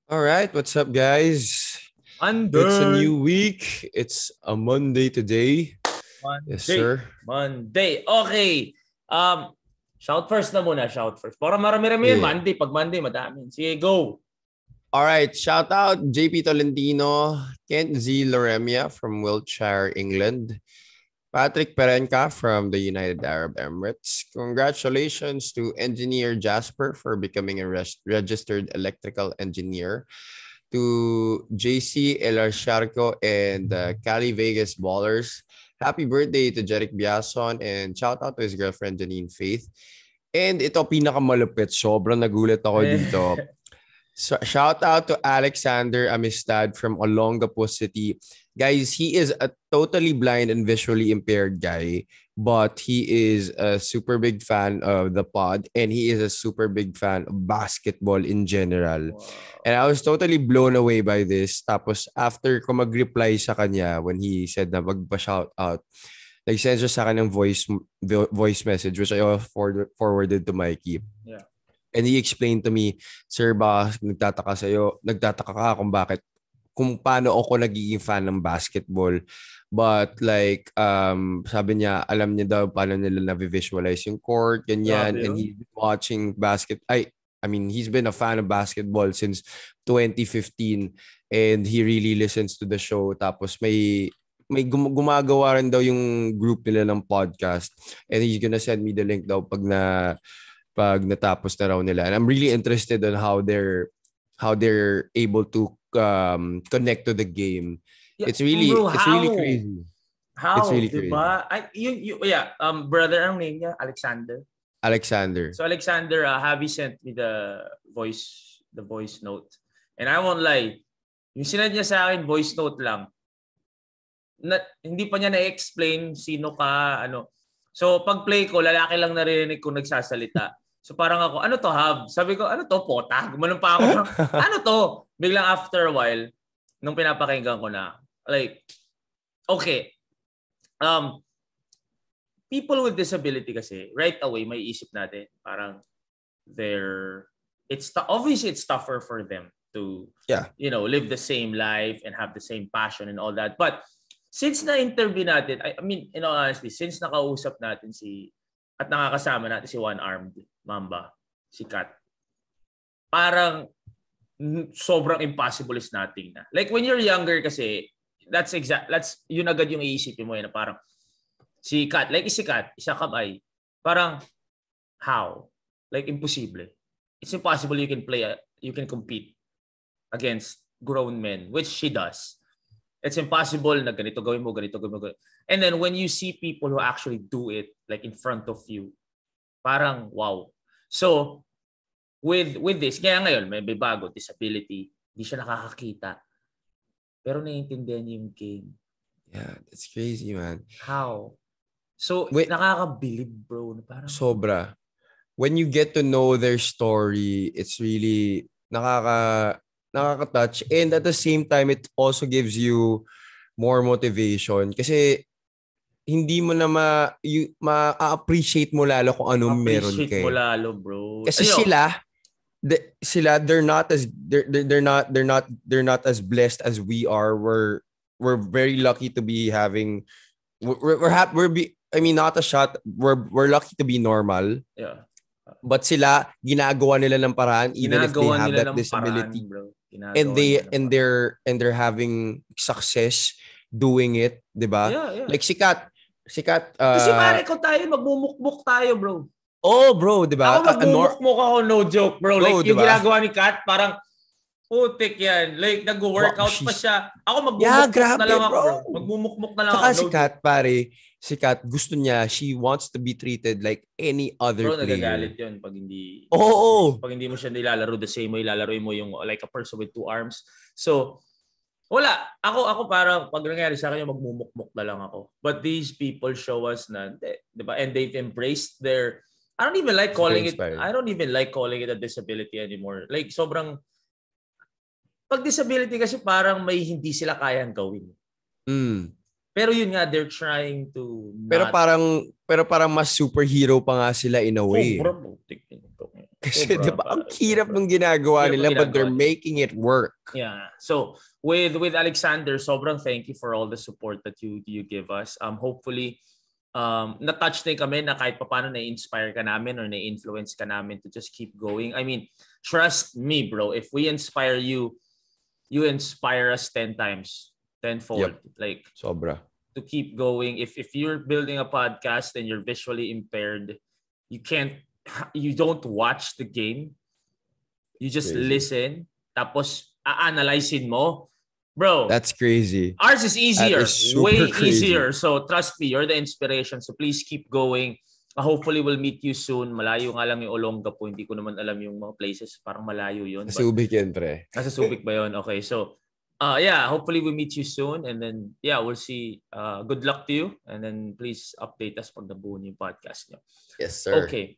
All right, what's up, guys? It's a Monday. new week. It's a Monday today. Yes, Monday. sir. Monday. Okay. Shout first na muna. Shout first. Para marami-rami yun. Yeah. Monday. Pag Monday, madami. Sige, go. All right, shout out JP Tolentino, Kent Z. Loremia from Wiltshire, England, Patrick Perenka from the United Arab Emirates. Congratulations to Engineer Jasper for becoming a registered electrical engineer. To JC Elarciarco and Cali Vegas Ballers. Happy birthday to Jeric Biason and shout out to his girlfriend Janine Faith. And ito pinakamalupit, sobrang nagulat ako dito. So, shout out to Alexander Amistad from Olongapo City. Guys, he is a totally blind and visually impaired guy, but he is a super big fan of the pod and he is a super big fan of basketball in general. Wow. And I was totally blown away by this. Tapos after ko mag-reply sa kanya when he said na magpa-shout out, nag-send siya sa akin ng voice message which I forwarded to Mikey. Yeah. And he explained to me, Sir, ba nagtataka ka kung paano ako nagiging fan ng basketball. But like, sabi niya, alam niya daw paano nila na-visualize yung court, ganyan. Grabe And yun. he's been watching I mean, he's been a fan of basketball since 2015 and he really listens to the show. Tapos may gumagawa rin daw yung group nila ng podcast and he's gonna send me the link daw pag natapos na raw nila. And I'm really interested on how they're able to connect to the game. Yeah. It's really Bro, it's really how? crazy. It's How? really crazy. Diba? Yeah. Brother, ang name niya? Alexander. Alexander. So, Alexander, Javi sent me the voice note. And I won't lie. Yung sinad niya sa akin, voice note lang. Hindi pa niya na-explain sino ka, ano. So, pag play ko, lalaki lang narinig ko nagsasalita. So, parang ako, ano to, Hav? Sabi ko, ano to, pota? Gumanon pa ako. Ano to? Biglang after a while, nung pinapakinggan ko na, like, okay. People with disability kasi, right away, may isip natin, parang, obviously, it's tougher for them to, Yeah. live the same life and have the same passion and all that. But, since na-interview natin, I mean, in all honesty, since nakausap natin at nakakasama natin si One-Armed Mamba, si Kat, parang sobrang impossible is nothing na. Like when you're younger kasi, that's yun agad yung iisipin mo na parang si Kat, like si Kat, isa kamay, parang how? Like impossible. It's impossible you can compete against grown men, which she does. It's impossible na ganito gawin mo. And then when you see people who actually do it like in front of you, parang wow. So, with this, kaya ngayon may bago, disability, hindi siya nakakakita. Pero naiintindihan niya yung game. Yeah, that's crazy, man. How? So, Wait, nakakabilib, bro. Parang, sobra. When you get to know their story, it's really nakaka-touch. And at the same time, it also gives you more motivation. Kasi hindi mo na ma-appreciate mo lalo kung anong meron appreciate ka mo eh. lalo, bro. Kasi they're not as they're not as blessed as we are. We're very lucky to be having I mean not a shot. We're lucky to be normal. Yeah. But sila ginagawa nila ng paraan even if they Ginagawa have nila that ng disability paraan, bro. and Ginagawa nila ng paraan. they're having success doing it, 'di ba? Yeah. Like sikat Kasi pare ko tayo, magmumukmuk tayo, bro. oh bro, 'di ba? Ako magmumukmuk ako, no joke, bro. Bro, Like, yung diba? ginagawa ni Kat, parang, putik yan. Like, nag-workout pa siya. Ako magmumukmuk na lang ako, bro. Magmumukmuk na lang Tsaka ako, no joke. si Kat, gusto niya, she wants to be treated like any other Bro, player. nagagalit yun pag hindi, Oo. pag hindi mo siya nilalaro the same way, lalaroin mo yung like a person with two arms. So, wala. Ako parang pag nangyari sa akin, magmumukmuk na lang ako. But these people show us na, di ba? And they've embraced I don't even like calling it a disability anymore. Like, sobrang, pag disability kasi parang may hindi sila kayang gawin. Pero yun nga, they're trying to Pero parang mas superhero pa nga sila in a way. Sobrang butik. Kasi diba, ang hirap ng ginagawa nila but they're making it work. Yeah. So with Alexander, sobrang thank you for all the support that you give us. Hopefully na-touch din kami na kahit paano na-inspire ka namin or na-influence ka namin to just keep going. I mean, trust me, bro. If we inspire you, you inspire us 10 times, tenfold. Yep. Like, sobra. To keep going. If you're building a podcast and you're visually impaired, you don't watch the game. You just listen. Tapos, a-analyzein mo. Bro. That's crazy. Ours is easier. Way crazy. Easier. So, trust me, you're the inspiration. So, please keep going. Hopefully, we'll meet you soon. Malayo nga lang yung Olongapo. Hindi ko naman alam yung mga places. Parang malayo yun. Sa Subic yun, pre. Nasa Subic ba yun? Okay. So, yeah, hopefully we meet you soon. And then, yeah, we'll see. Good luck to you. And then, please update us pag nabuo niyo yung podcast niyo. Yes, sir. Okay.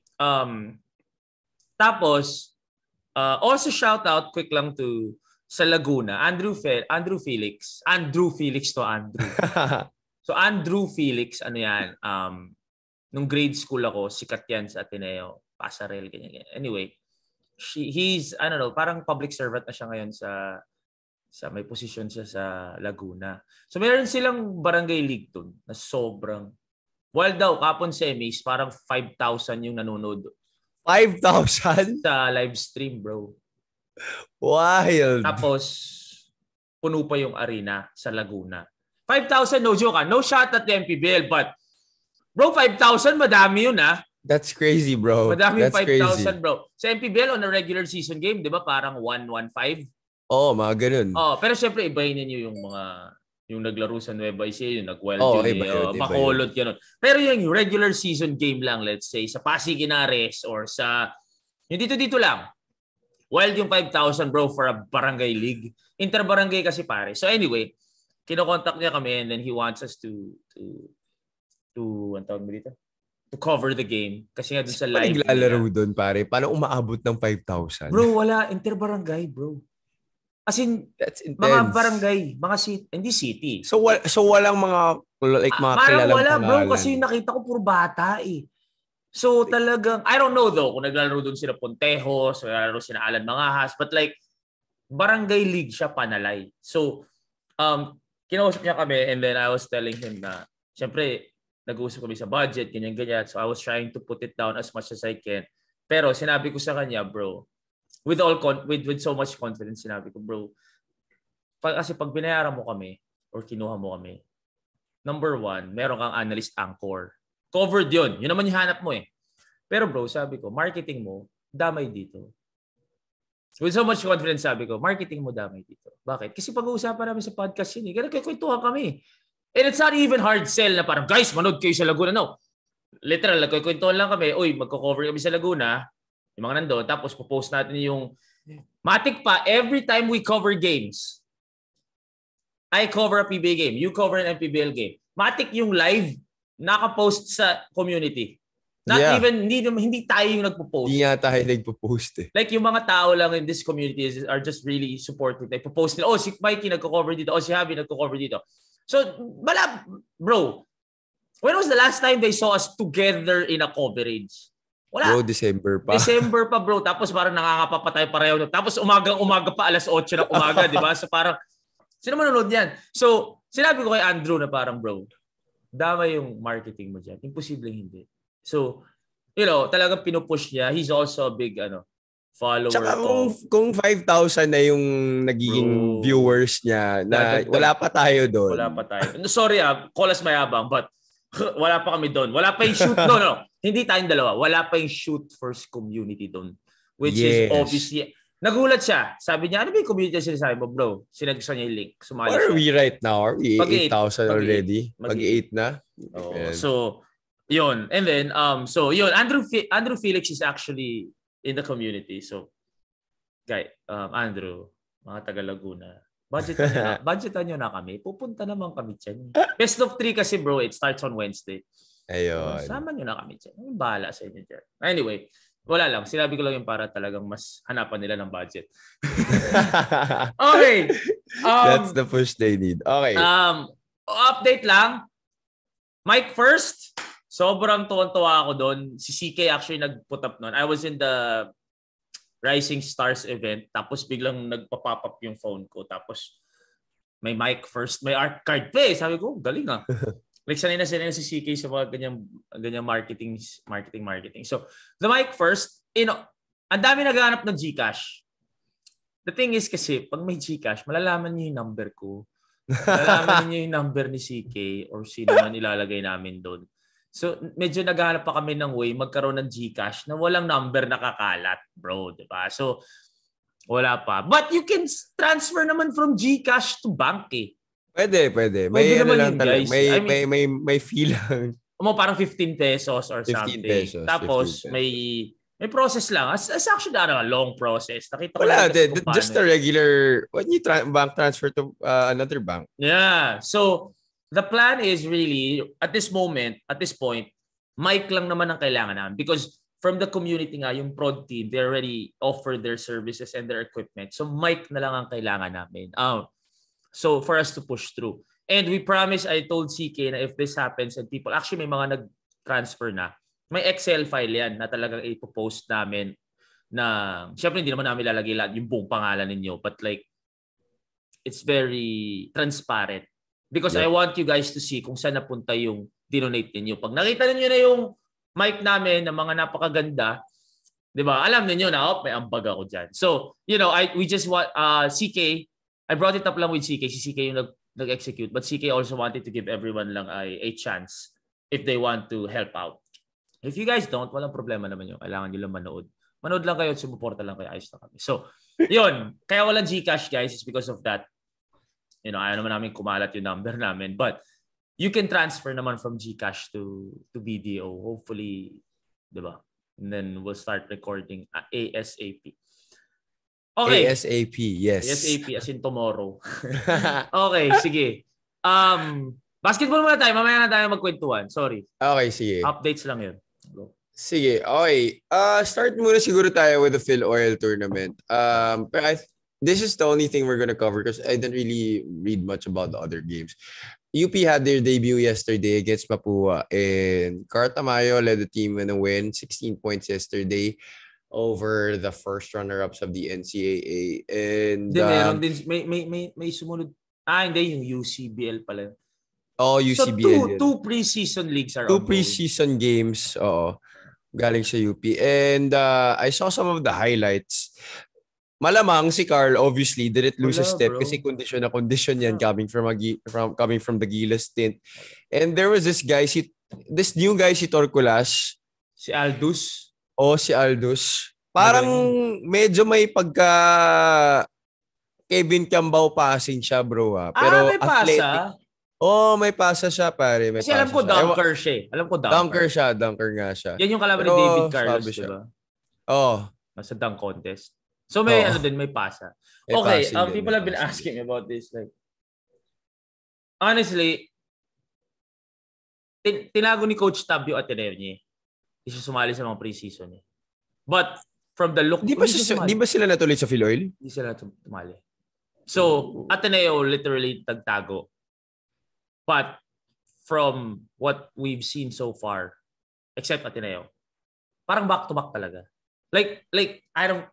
Tapos, also shout out quick lang to sa Laguna, Andrew Felix. Andrew Felix to Andrew. So, Andrew Felix, ano yan, nung grade school ako, sikat yan sa Ateneo, Pasarel, ganyan. Anyway, he's, I don't know, parang public servant na siya ngayon sa may posisyon siya sa Laguna. So, meron silang barangay league dun na sobrang, well daw, kapon semis, parang 5,000 yung nanonood. 5,000? Sa live stream, bro. Wild. Tapos, puno pa yung arena sa Laguna. 5,000, no joke. No shot at the MPBL, but bro, 5,000, madami yun That's crazy, bro. Madami yung 5,000, bro. Sa MPBL, on a regular season game, di ba, parang 1-1-5? Mga ganun. Pero syempre, ibahin niyo yung naglaro sa Nueva Ecija, yung nag-wild Bacolod, gano'n. Pero yung regular season game lang, let's say, sa Pasig Inares or sa, yung dito lang, wild yung 5,000, bro, for a barangay league. Inter-barangay kasi pare. So anyway, kinokontak niya kami and then he wants us to cover the game. Kasi nga dun sa live. Naglalaro dun, pare. Paano umaabot ng 5,000? Bro, wala. Inter-barangay, bro. As in, that's intense. Mga barangay, mga city, hindi city. So walang mga like mga kilalang wala, pangalan. bro, kasi nakita ko puro bata eh. So talagang, I don't know though, kung naglalaro doon sila Pontejos, o naglalaro sila Alan Mangahas, but like, barangay league siya panalay. So, kinausap niya kami and then I was telling him na, syempre, nag-uusap kami sa budget, ganyan-ganyan. So I was trying to put it down as much as I can. Pero sinabi ko sa kanya, bro, with so much confidence, sinabi ko, bro, kasi pag binayaran mo kami or kinuha mo kami, number one, meron kang analyst anchor. Covered yun. Yun naman yung hanap mo eh. Pero bro, sabi ko, marketing mo, damay dito. With so much confidence, sabi ko, marketing mo damay dito. Bakit? Kasi pag-uusapan namin sa podcast yun eh. Kaya nagkikwentuhan kami. And it's not even hard sell na parang, guys, manood kayo sa Laguna. No. Literal, nagkikwentuhan lang kami. Uy, magko-cover kami sa Laguna. Yung mga nandoon. Tapos po-post natin yung matik pa, every time we cover games, I cover a PBA game, you cover an MPBL game. Matik yung live, naka-post sa community. Not even, hindi tayo yung nagpo-post. Hindi nga tayo nagpo-post eh. Like yung mga tao lang in this community are just really supportive. Like, po-post nila, si Mikey nagko-cover dito, si Javi nagko-cover dito. So, bro, when was the last time they saw us together in a coverage? Wala. Bro, December pa, bro. Tapos parang nangangapa pa tayo pareho. Tapos umaga pa, alas 8 ng umaga, di ba? So parang, sino manonood yan? So, sinabi ko kay Andrew na parang, bro, damay yung marketing mo dyan. Imposible hindi. So, talagang pinupush niya. He's also a big, follower. Tsaka kung 5,000 na yung nagiging viewers niya, na wala pa tayo doon. Wala pa tayo. Sorry call us mayabang, but wala pa kami doon. Wala pa yung shoot. No. Hindi tayong dalawa. Wala pa yung shoot first community doon. Which is obviously, nagulat siya. Sabi niya, ano ba yung community na sinasabi mo, bro? Sinagsan niya yung link. Sumali siya. Where are we right now? Are we 8,000 already? Mag-8 na? So, yun. And then, Andrew Felix is actually in the community. So, Andrew, mga taga Laguna, budgetan nyo na kami. Pupunta naman kami dyan. Best of 3 kasi, bro, it starts on Wednesday. Ayun. Sama nyo na kami dyan. Ang bahala sa inyo dyan. Anyway, wala lang. Sinabi ko lang yung para talagang mas hanapan nila ng budget. Okay. That's the push they need. Okay. Update lang. Mike first. Sobrang tuwan-tuwa ako doon. Si CK actually nag-put up noon. I was in the Rising Stars event. Tapos biglang nagpa-pop up yung phone ko. Tapos may mic first, may art card pa eh. Sabi ko, galing ah. Like sanay na si CK sa mga ganyang marketing. So, the mic first, ang dami naghahanap ng GCash. The thing is kasi, pag may GCash, malalaman niyo yung number ko. Malalaman niyo yung number ni CK or sino man ilalagay namin doon. So, medyo naghahanap pa kami ng way magkaroon ng GCash na walang number nakakalat, bro, di ba? So, wala pa. But you can transfer naman from GCash to bank eh. Pwede. May ano lang talaga. May fee lang. Parang 15 pesos or 15 something. Pesos, tapos 15 pesos. May process lang. It's actually a long process. Nakita ko wala, just a regular when you bank transfer to another bank. Yeah. So, the plan is really, at this point, mic lang naman ang kailangan namin. Because from the community nga, yung prod team, they already offered their services and their equipment. So, mic na lang ang kailangan namin. So, for us to push through. And we promise, I told CK na if this happens and people, actually may mga nag-transfer na, may Excel file yan na talagang ipopost namin na, syempre hindi naman namin lalagay lahat yung buong pangalan ninyo, but like, it's very transparent. Because I want you guys to see kung saan napunta yung dinonate ninyo. Pag nakita ninyo na yung mic namin na mga napakaganda, di ba? Alam ninyo na, may ambag ako dyan. So, we just want, CK, I brought it up lang with CK. Si CK yung nag-execute. But CK also wanted to give everyone lang a chance if they want to help out. If you guys don't, walang problema naman yun. Kailangan nyo lang manood. Manood lang kayo at sumuporta lang kayo. Ayos na kami. So, yun. Kaya walang GCash, guys, is because of that. Ayaw naman namin kumalat yung number namin. But you can transfer naman from GCash to BDO. Hopefully, di ba? And then we'll start recording ASAP. Okay. ASAP, yes. ASAP, as in tomorrow. Okay, sige. Basketball muna tayo. Mamaya na tayo magkwentuhan. Sorry. Okay, sige. Updates lang yun. Go. Sige, okay. Start muna siguro tayo with the Phil Oil tournament. But this is the only thing we're gonna cover because I didn't really read much about the other games. UP had their debut yesterday against Papua, and Carl Tamayo led the team in a win, 16 points yesterday over the first runner-ups of the NCAA. And meron din may sumunod. Hindi yung UCBL pala. Oh, UCBL. So two preseason leagues are two preseason games, galing sa UP. And I saw some of the highlights. Malamang si Carl obviously didn't lose a step kasi condition yan coming from the Gilas stint. And there was this new guy si Torculas, si Aldous. Si Aldous. Parang medyo may pagka Kevin Cambao passing siya, bro. Pero may pasa. May pasa siya, pare. Kasi alam ko dunker siya. Dunker nga siya. Yan yung kalaban ni David Carlos, diba? Nasa dunk contest. So may may pasa. Okay, people have been asking me about this. Like, honestly, tinago ni Coach Tab yung Ateneo niya. Hindi siya sumali sa mga preseason niya. But from the look, di ba sila natuloy sa Phil Oil? Hindi sila tumali. So, Ateneo literally tagtago. But from what we've seen so far, except Ateneo, parang back-to-back talaga. Like I don't...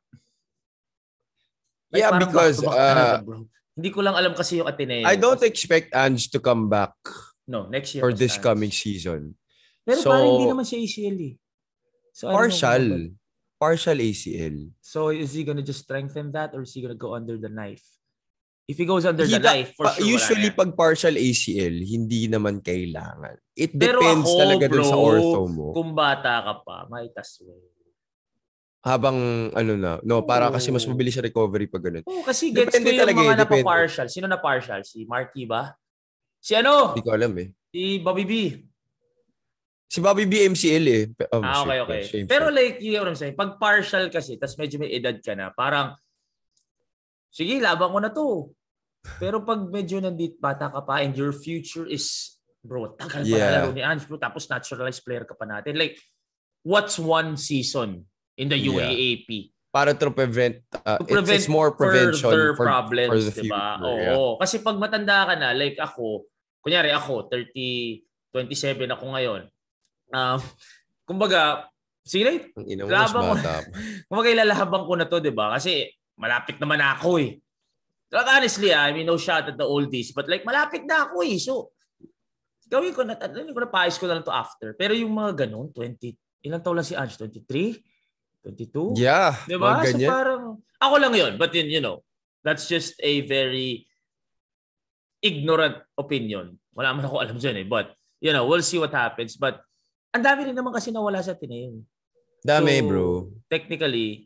Yeah, because hindi ko lang alam kasi yung Ateneo. I don't expect Ange to come back. No, next year for this coming season. Pero parang hindi naman siya ACL eh. So partial ACL. So is he gonna just strengthen that or is he gonna go under the knife? If he goes under the knife, for sure. Usually pag partial ACL, hindi naman kailangan. It depends talaga dun sa ortho mo. Kung bata ka pa, might as well. Habang para kasi mas mabilis sa recovery pag ganun. Kasi gets ko yung mga napa-partial. Sino na-partial? Si Marky ba? Si ano? Hindi ko alam eh. Si Bobby B. Si Bobby B MCL eh. Okay. Pero like, you know what I'm saying? Pag partial kasi, tas medyo may edad ka na, parang, sige, laban ko na to. Pero pag medyo nandito, bata ka pa, and your future is, bro, tagal pa na laro ni Ange, bro, tapos naturalized player ka pa natin. Like, what's one season in the UAAP? Para to prevent it's more prevention for problems, for the future. Diba? Oo. Kasi pag matanda ka na, like ako, kunyari ako, 27 ako ngayon. Kumbaga, Sige, Ang ina mo, mas labang ko. bata. Kung magkailalabang ko na to, di ba? Kasi malapit naman ako eh. Like, honestly, I mean, no shot at the oldies, but like, malapit na ako eh. So, gawin ko na paayos ko na lang to after. Pero yung mga ganun, 20, ilang taon lang si Ange? 23? 22? Yeah, Di mga ba? So ganyan. parang, ako lang yun. But then, that's just a very ignorant opinion. Wala man ako alam dyan eh. But, we'll see what happens. But, ang dami rin naman kasi nawala sa Ateneo. Dami, So, bro. technically,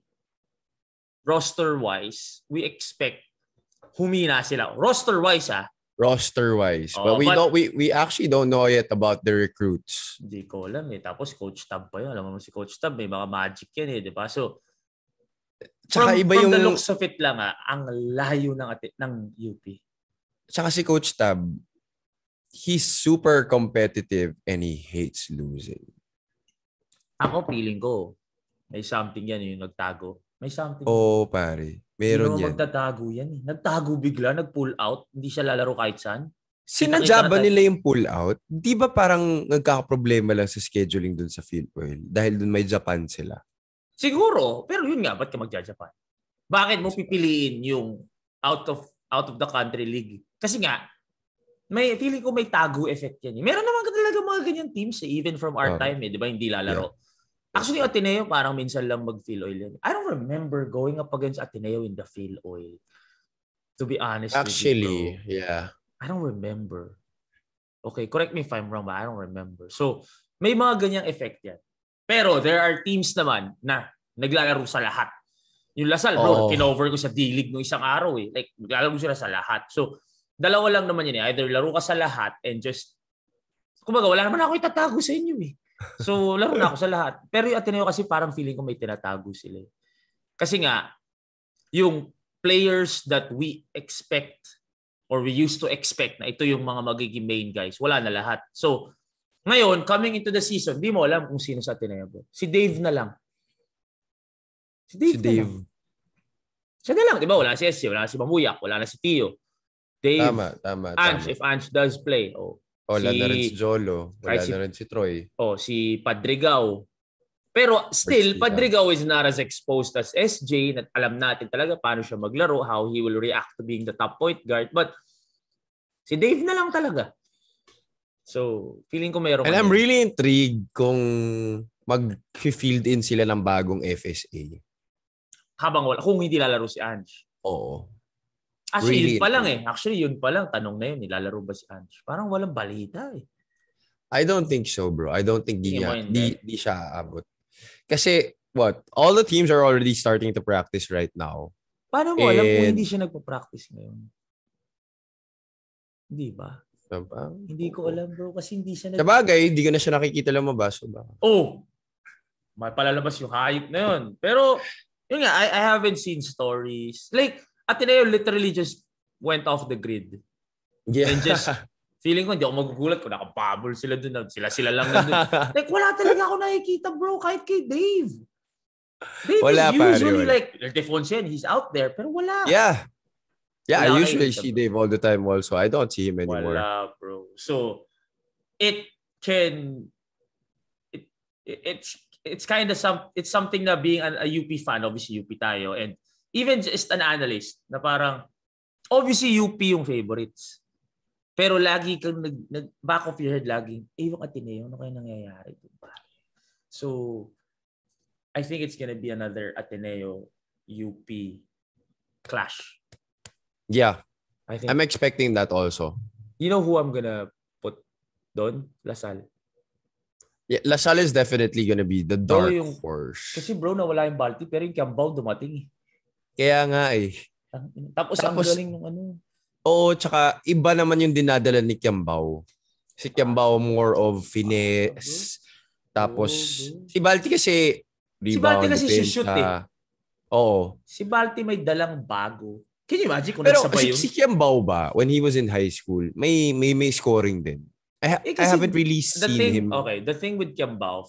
roster-wise, we expect humina sila. Roster-wise, Roster-wise. But we actually don't know yet about the recruits. Hindi ko alam eh. Tapos Coach Tab pa yun. Alam mo si Coach Tab, may mga magic yan eh. Diba? So, Tsaka from the looks of it lang ang layo ng UP. Tsaka si Coach Tab, he's super competitive and he hates losing. Ako, feeling ko, may something yan yung nagtago. May something. Oh, pare. Meron yan. Hindi magtatago yan eh. Nagtago bigla, nag-pull out. Hindi siya lalaro kahit saan. Sinadya ba nila yung pull out? Di ba parang nagkakaproblema lang sa scheduling dun sa Field Oil? Dahil dun may Japan sila. Siguro. Pero yun nga, ba't ka magja-Japan? Bakit mo pipiliin yung out of the country league? Kasi nga, feeling ko may tago effect yan. Meron naman talaga mga ganyan teams eh, even from our time eh, di ba? Hindi lalaro. Yeah. Actually, Ateneo, parang minsan lang mag-Field Oil yan. I don't remember going up against Ateneo in the Field Oil. To be honest with you, bro. Yeah. I don't remember. Okay, correct me if I'm wrong, but I don't remember. So, may mga ganyang effect yan. Pero there are teams naman na naglalaro sa lahat. Yung Lasal, bro, kinover ko sa D-League no isang araw eh. Like, naglalaro sila sa lahat. So, dalawa lang naman yun eh. Either laro ka sa lahat and just, kumbaga, wala naman ako itatago sa inyo eh. So, laro na ako sa lahat. Pero yung Ateneo kasi parang feeling ko may tinatago sila. Kasi nga, yung players that we expect or we used to expect na ito yung mga magiging main guys, wala na lahat. So, ngayon, coming into the season, di mo alam kung sino sa Ateneo. Si Dave na lang. Si Dave. Siya na lang, di ba? Wala si SC, wala si Mamuyak, wala na si Tio. Dave. Tama. Ange, if Ange does play. Wala na rin si Jolo. Wala na rin si Troy. Si Padrigao. Pero still, Padrigao is not as exposed as SJ. Alam natin talaga paano siya maglaro, how he will react to being the top point guard. But si Dave na lang talaga. So, feeling ko mayroon. And I'm really intrigued kung mag-field in sila ng bagong FSA. Kung hindi lalaro si Ange. Oo. Actually, really yun pa lang eh. Actually, yun pa lang. Tanong na yun, nilalaro ba si Ange? Parang walang balita eh. I don't think so, bro. I don't think di siya aabot. Kasi, all the teams are already starting to practice right now. Paano mo alam kung hindi siya nagpa-practice ngayon? Hindi ba? Hindi ko alam, bro. Kasi hindi siya Sabagay, hindi ko na siya nakikita lumabas. Ba? May palalabas yung hayop na yun. Pero, yun nga, I haven't seen stories. Like, Ateneo literally just went off the grid. Yeah. And just, feeling ko, hindi ako magugulat kung nakabubble sila dun. Sila lang na dun. Like, wala talaga ako nakikita, bro, kahit kay Dave. Dave wala, is usually like, Defonse, he's out there, pero wala. Yeah. Yeah, I usually see Dave all the time also. I don't see him anymore. Wala, bro. So, it's kind of it's something na being a UP fan, obviously UP tayo, and even just an analyst na parang, obviously UP yung favorites. Pero lagi kang back of your head laging, yung Ateneo, ano kaya nangyayari? So, I think it's gonna be another Ateneo UP clash. Yeah. I'm expecting that also. You know who I'm gonna put doon? Lasal. Yeah, Lasal is definitely gonna be the dark horse. Kasi bro, nawala yung Balti, pero yung Kiambao dumating eh. Kaya nga eh. Tapos ang galing ng ano. Oo, tsaka iba naman yung dinadala ni Kiambao. Si Kiambao more of finesse. Tapos, si Balti kasi rebound, si Balti kasi shoot eh. Oo. Si Balti may dalang bago. Can you imagine kung pero nagsabay yun? Si Kiambao ba, when he was in high school, may scoring din. I haven't really seen him. Okay, the thing with Kiambao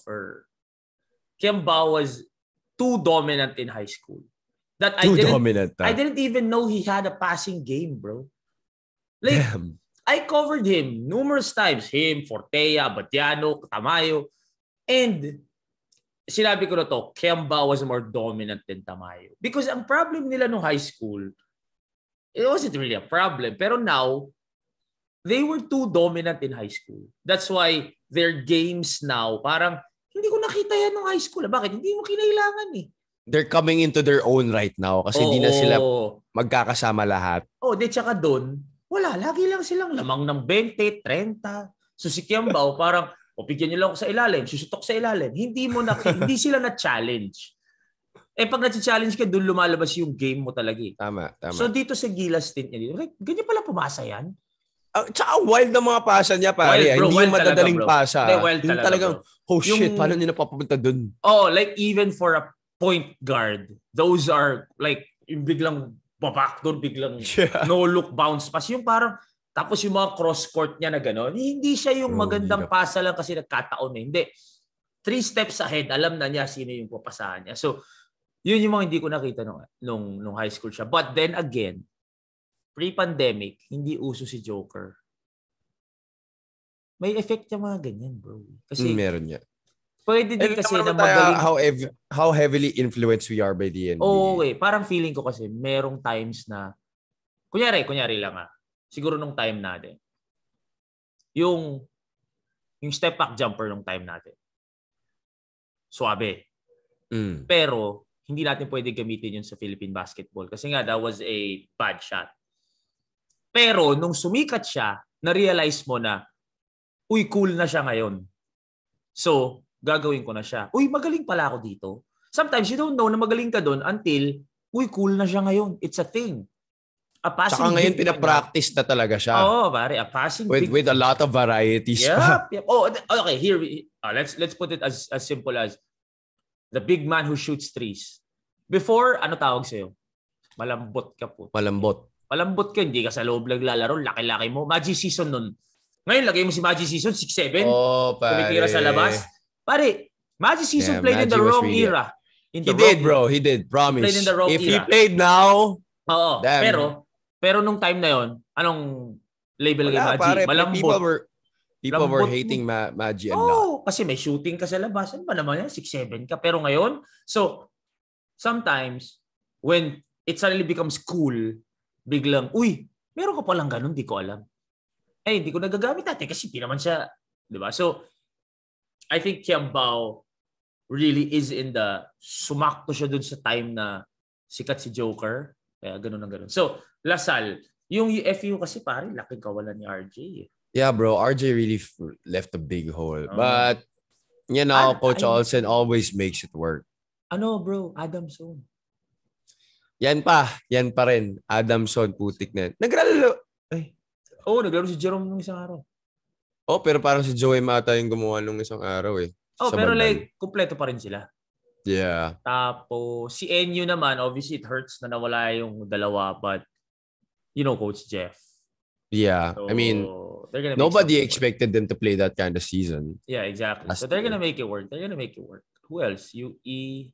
was too dominant in high school. I didn't even know he had a passing game, bro. Like, damn. I covered him numerous times. Him, Fortea, Batiano, Tamayo. And sinabi ko na to, Kemba was more dominant than Tamayo. Because ang problem nila nung high school, it wasn't really a problem. Pero now, they were too dominant in high school. That's why their games now, parang, hindi ko nakita yan nung high school. Bakit? Hindi mo kinailangan eh. They're coming into their own right now kasi di na sila magkakasama lahat. De tsaka doon, wala. Lagi lang silang lamang ng 20, 30. So si Kemba, parang, bigyan niyo lang ako sa ilalim, susutok sa ilalim. Hindi sila na-challenge. Pag na-challenge ka, doon lumalabas yung game mo talaga. Tama. So dito sa Gilas stint niya, ganyan pala pumasa yan. Tsaka wild na mga pasa niya, pare. Hindi yung madadaling pasa. Yung talagang, shit, paano niya napapunta doon? Like even for a point guard, those are like, yung biglang babackdoor, biglang no-look bounce pass. Yung parang, tapos yung mga cross-court niya na gano'n, hindi siya yung magandang pasa lang kasi nagkataon eh. Hindi. 3 steps ahead, alam na niya sino yung papasahan niya. So, yun yung mga hindi ko nakita nung high school siya. But then again, pre-pandemic, hindi uso si Joker. May effect yung mga ganyan, bro. Kasi meron niya. Pwede din kasi na magaling. How heavily influenced we are by the NBA. Okay. Parang feeling ko kasi merong times na, kunyari lang siguro nung time natin. Yung step back jumper nung time natin. Suabe. Pero hindi natin pwede gamitin yun sa Philippine basketball kasi nga that was a bad shot. Pero nung sumikat siya, na-realize mo na cool na siya ngayon. So, gagawin ko na siya. Magaling pala ako dito. Sometimes you don't know na magaling ka doon until cool na siya ngayon. It's a thing. Saka ngayon pinapractice na talaga siya. Pare, a passing with a lot of varieties pa. Yep. Okay, here let's put it as simple as the big man who shoots threes. Before, ano tawag sa'yo? Malambot ka po. Malambot ka, hindi ka sa loob naglalaro, laki-laki mo. Magic season nun. Ngayon, lagay mo si Magic season, 6'7". Pare. Tumitira sa labas. Pare, Magic season played in the wrong era. He did, bro. He did. Promise. Played in the wrong era. He played now, pero nung time na yon, anong label kay Magic? Pare, malambot. People were hating Magic a lot. Kasi may shooting ka sa labas. Ano ba naman yan? 6'7" ka. Pero ngayon, so, sometimes, when it suddenly becomes cool, biglang, meron ka palang ganun, di ko alam. Hindi ko nagagamit natin kasi di naman siya, di ba? So, I think Kiambao really is in sumakto siya dun sa time na sikat si Joker. Kaya ganun. So, Lasal, yung UFU kasi pare, laking kawalan ni RJ. Yeah, bro. RJ really left a big hole. But, Coach Olsen always makes it work. Bro? Adamson. Yan pa rin. Adamson, putik na. Naglaro si Jerome nung isang araw. Pero parang si Joey Mata yung gumawa nung isang araw eh. Pero like, kumpleto pa rin sila. Yeah. Tapos, si NU naman, obviously it hurts na nawala yung dalawa, but, Coach Jeff. Yeah. So, I mean, nobody expected them to play that kind of season. Yeah, exactly. So they're gonna make it work. Who else? UE,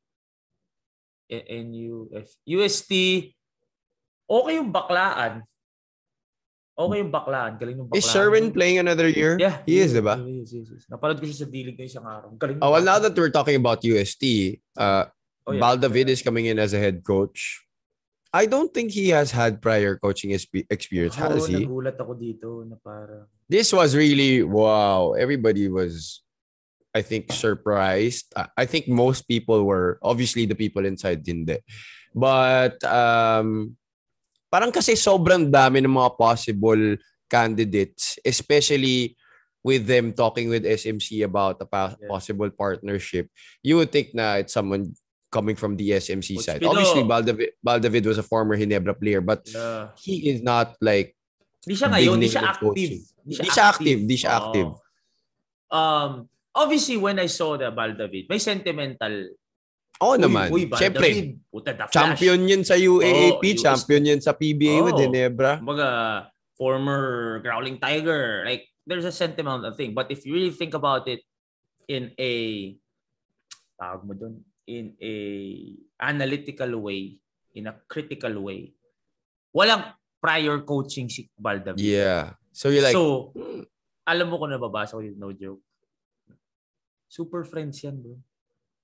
NU, UST. Okay yung baklaan. Galing ng baklaan. Is Sherwin playing another year? Yeah. He is, diba? Yes. Napanood ko siya sa dilig na isang araw. Well, now that we're talking about UST, Baldavid is coming in as a head coach. I don't think he has had prior coaching experience, has he? Nagulat ako dito na parang... This was really, wow. Everybody was, I think, surprised. I think most people were, obviously the people inside hindi. But, parang kasi sobrang dami ng mga possible candidates, especially with them talking with SMC about a possible partnership. You would think na it's someone coming from the SMC side. Obviously, Baldavid was a former Ginebra player, but he is not like... Di siya ngayon, di siya active. Obviously, when I saw the Baldavid, may sentimental... naman. Siyempre, champion yun sa UAAP, champion yun sa PBA with Ginebra. Kumbaga, former Growling Tiger. Like, there's a sentimental thing. But if you really think about it in a... Tawag mo dun? In a analytical way, in a critical way, walang prior coaching si Baldavid. Yeah. So you're like... So, alam mo kung nababasa ko yun, no joke. Super friends yan, bro.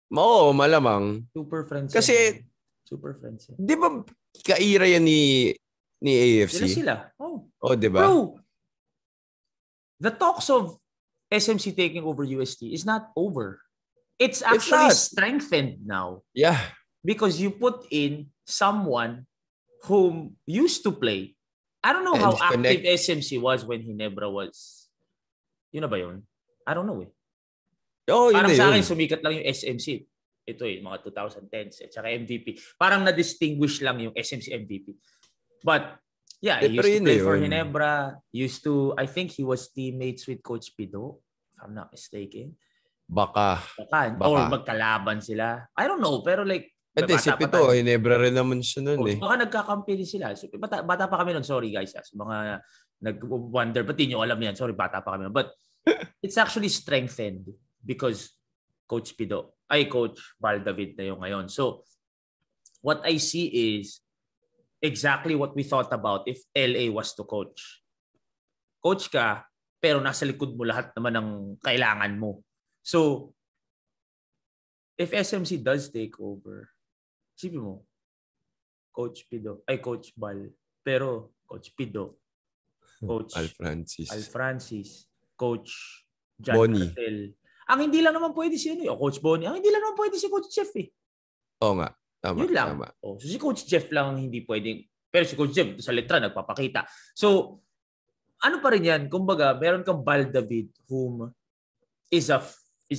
Oo, malamang. Super friends. Kasi, super friends. di ba, kaira yan ni AFC? Sila. Oh. Oh, di ba? Bro, the talks of SMC taking over UST is not over. It's actually strengthened now. Yeah. Because you put in someone whom used to play. I don't know how active SMC was when Ginebra was. Yun na ba yun? I don't know eh. Oh, parang sa akin, sumikat lang yung SMC. Ito eh, mga 2010s at saka MVP. Parang na-distinguish lang yung SMC MVP. But, yeah, he used to play for Ginebra. I think he was teammates with Coach Pido, if I'm not mistaken. Baka. Or magkalaban sila. I don't know, pero like, Hindi, si Pido, Ginebra rin naman siya nun eh. Baka nagkakampi din sila. So, bata pa kami nun. Sorry guys. So, mga nag-wonder, ba't di nyo alam yan? Sorry, bata pa kami nun. But, it's actually strengthened because Coach Val David na yung ngayon. So, what I see is exactly what we thought about if LA was to coach. Coach ka, pero nasa likod mo lahat naman ng kailangan mo. So, if SMC does take over, isipin mo, Coach Val, pero Coach Pido, Coach Al Francis, Coach John Cartel. Ang hindi lang naman pwede si Coach Bonnie. Ang hindi lang naman pwede si Coach Jeff eh. Oo nga. Tama. Yun lang. Tama. So si Coach Jeff lang hindi pwedeng. Pero si Coach Jeff sa letra nagpapakita. So, ano pa rin yan? Kumbaga, meron kang Val David whom is a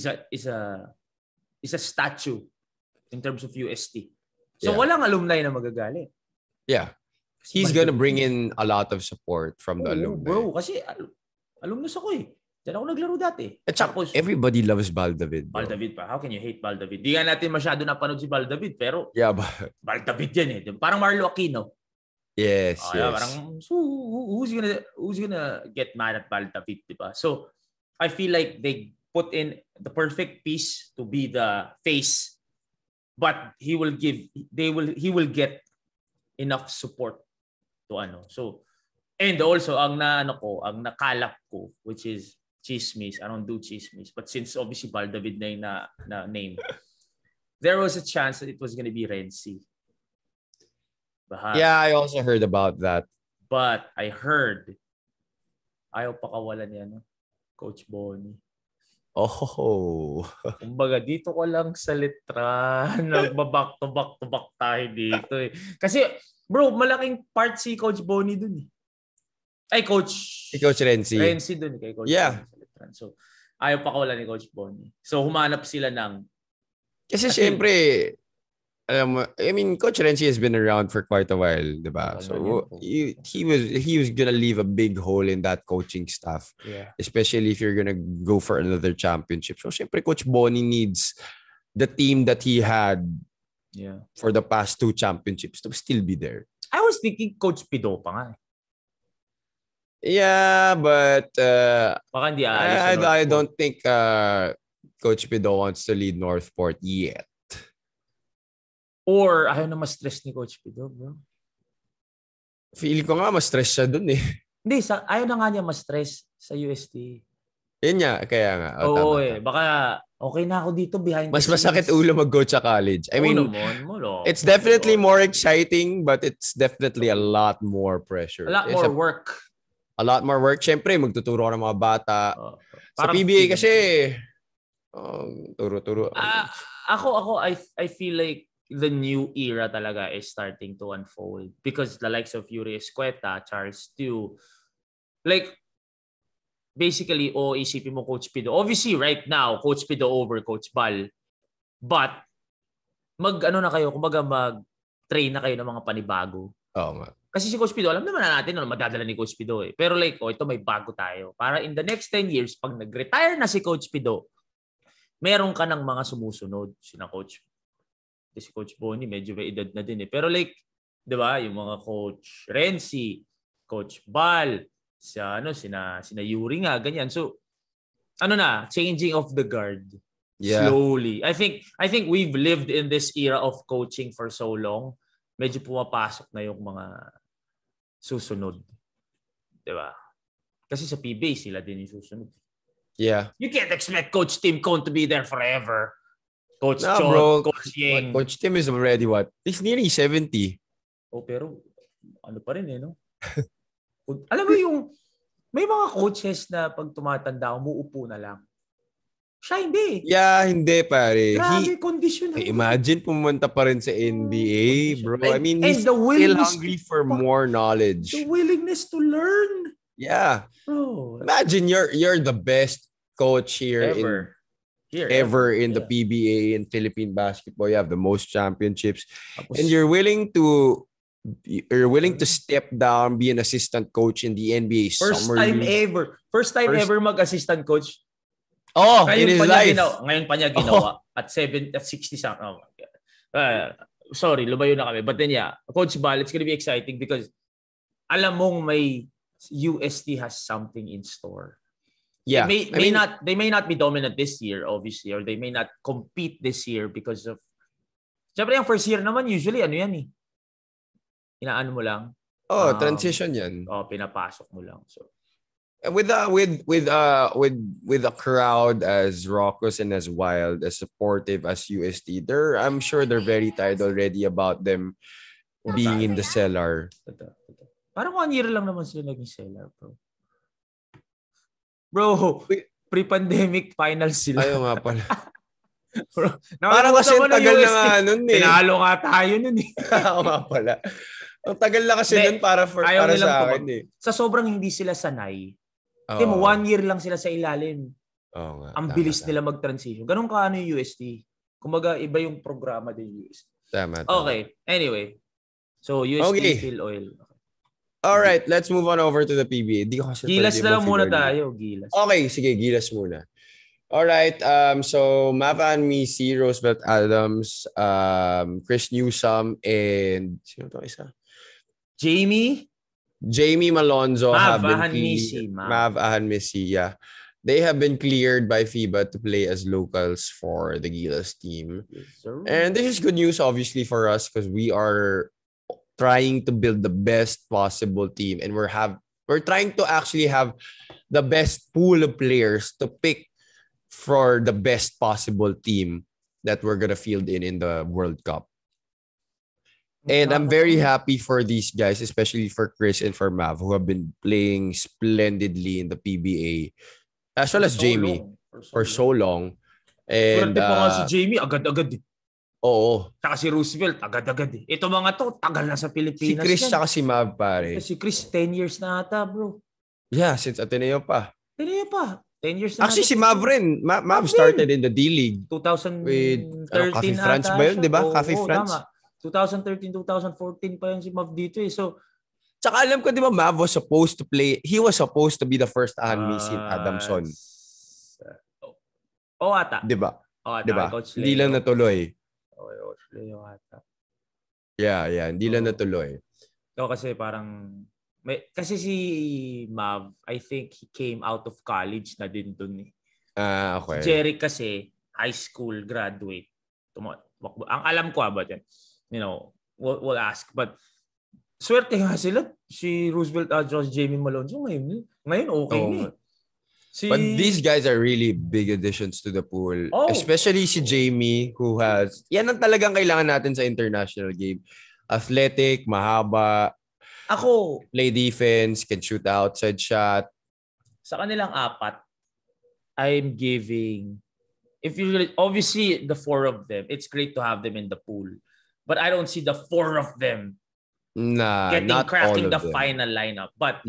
statue in terms of UST. So walang alumni na magagalit. Yeah. He's gonna bring in a lot of support from the alumni. Bro, kasi alumnus ako eh. Diyan ako naglaro dati. Tapos, everybody loves Val David. Val David pa. How can you hate Val David? Di nga natin masyado napanood si Val David, pero Val David yan eh. Parang Marlo Aquino. Yes, yes. Parang, so, who's gonna get mad at Val David, diba? So, I feel like they put in the perfect piece to be the face, but he will get enough support to ano. So, and also, ang nakalap ko, which is chismis. I don't do chismis. But since obviously Val David na yung na name, there was a chance that it was gonna be Renzi. Yeah, I also heard about that. But I heard ayaw pakawalan niya, Coach Bonnie. Oh. Kumbaga, dito ko lang sa letra. Nagbaback to back tayo dito eh. Kasi, bro, malaking part si Coach Bonnie dun eh. Ay, si Coach Renzi. Renzi dun kay Coach Bonnie. So, ayaw pakawalan ni Coach Bonnie. So, humanap sila ng... Kasi syempre, alam mo, I mean, Coach Renzi has been around for quite a while, di ba? So, he was gonna leave a big hole in that coaching staff. Yeah. Especially if you're gonna go for another championship. So, syempre, Coach Bonnie needs the team that he had for the past 2 championships to still be there. I was thinking Coach Pido pa nga. Yeah, but I don't think Coach Pido wants to lead Northport yet. Or ayaw na ma-stress ni Coach Pido, bro. Feel ko nga ma-stress siya dun eh. Hindi, ayaw na nga niya ma-stress sa UST. Yun nga, kaya nga. Oo eh. Baka okay na ako dito behind mas masakit ulo mag-coach sa college. I mean, it's definitely more exciting, but it's definitely a lot more pressure. A lot more work. A lot more work. Siyempre, magtuturo ka ng mga bata. Sa PBA kasi, turo-turo. I feel like the new era talaga is starting to unfold because the likes of Yuri Escueta, Charles Stew, like, basically, isipin mo Coach Pido. Obviously, right now, Coach Pido over Coach Val. But, mag-train na kayo ng mga panibago. Oo nga. Kasi si Coach Pido, alam naman na natin madadala ni Coach Pido eh. Pero like, ito may bago tayo. Para in the next 10 years, pag nag-retire na si Coach Pido, meron ka ng mga sumusunod. Si Coach Bonnie, medyo may edad na din eh. Pero like, di ba, yung mga Coach Renzi, Coach Val, sina Yuri nga, ganyan. So, changing of the guard. Yeah. Slowly. I think we've lived in this era of coaching for so long. Medyo pumapasok na yung mga susunod. Diba? Kasi sa PBA, sila din yung susunod. Yeah. You can't expect Coach Tim Cone to be there forever. Coach Nah, Chot, bro. Coach Ying. Coach Tim is already what? He's nearly 70. Oh, pero ano pa rin no? Alam mo yung may mga coaches na pag tumatanda, umuupo na lang. Siya hindi. Yeah, hindi pare. Grabe, kondisyon. Imagine pumunta pa rin sa NBA, bro. I mean, he's the still hungry for more knowledge. The willingness to learn. Yeah. Bro. Imagine you're the best coach ever in the PBA in Philippine basketball. You have the most championships. And you're willing to step down, be an assistant coach in the NBA First time ever mag-assistant coach. Oh, in his life. Ngayon pa niya ginawa at 60 something. Oh my God. Sorry, lumayo na kami. But then Coach Bal, it's gonna be exciting because alam mong may UST has something in store. Yeah. They may not be dominant this year, obviously, or they may not compete this year because of siyempre yung first year naman usually ano yan inaano mo lang. Transition yan. Pinapasok mo lang. So with a crowd as raucous and as wild, as supportive as UST, I'm sure they're very tired already about them being in the cellar. Parang 1 year lang naman sila naging cellar, bro. Bro, pre-pandemic finals sila. Ayaw nga pala. Bro, parang kasi tagal na nga nun eh. Tinalo nga tayo nun eh. Ayaw nga pala. Ang tagal na kasi nun para sa akin eh. Sa sobrang hindi sila sanay. Kasi 1 year lang sila sa ilalim. Ang bilis nila mag-transition. Ganun ka yung UST. Kumbaga, iba yung programa din UST. Tama. Okay. Anyway. So, UST Phil Oil. Alright, let's move on over to the PBA. Gilas na lang muna tayo. Gilas. Okay, sige. Gilas muna. Alright, so Mavan Misi, Roosevelt Adams, Chris Newsome, and sino to isa? Jamie Malonzo Mav Ahanmisi, yeah. They have been cleared by FIBA to play as locals for the Gilas team. Yes, and this is good news, obviously, for us because we are trying to build the best possible team, and we're trying to actually have the best pool of players to pick for the best possible team that we're gonna field in the World Cup. And I'm very happy for these guys, especially for Chris and for Mav, who have been playing splendidly in the PBA, as well as Jamie for so long. And pa nga si Jamie, agad-agad eh. Oo. Saka si Roosevelt, agad-agad eh. Ito mga to, tagal na sa Pilipinas. Si Chris saka si Mav, pare. Si Chris, 10 years na ata, bro. Yeah, since Ateneo pa. 10 years na. Actually, si Mav rin. Mav started in the D-League. 2013 with Cafe France ba yun, di ba? Cafe France. Tama. 2013, 2014 pa yun si Mav dito eh. So, tsaka alam ko, di ba, Mav was supposed to be the first Ahanmisi in Adamson. Ata. Di ba? Diba? Hindi lang natuloy. Coach Leo ata. Yeah. Hindi lang natuloy. Kasi parang kasi si Mav, I think he came out of college na din dun eh. Okay. Si Jerry kasi, high school graduate. Ang alam ko about yan. We'll ask. But, swerte nga sila. Si Roosevelt Adams, Jamie Malonzo, ngayon okay na eh. But these guys are really big additions to the pool. Especially si Jamie, who has... Yan ang talagang kailangan natin sa international game. Athletic, mahaba. Play defense, can shoot outside shot. Sa kanilang apat, I'm giving... Obviously, the 4 of them, it's great to have them in the pool. But I don't see the 4 of them cracking the final lineup. But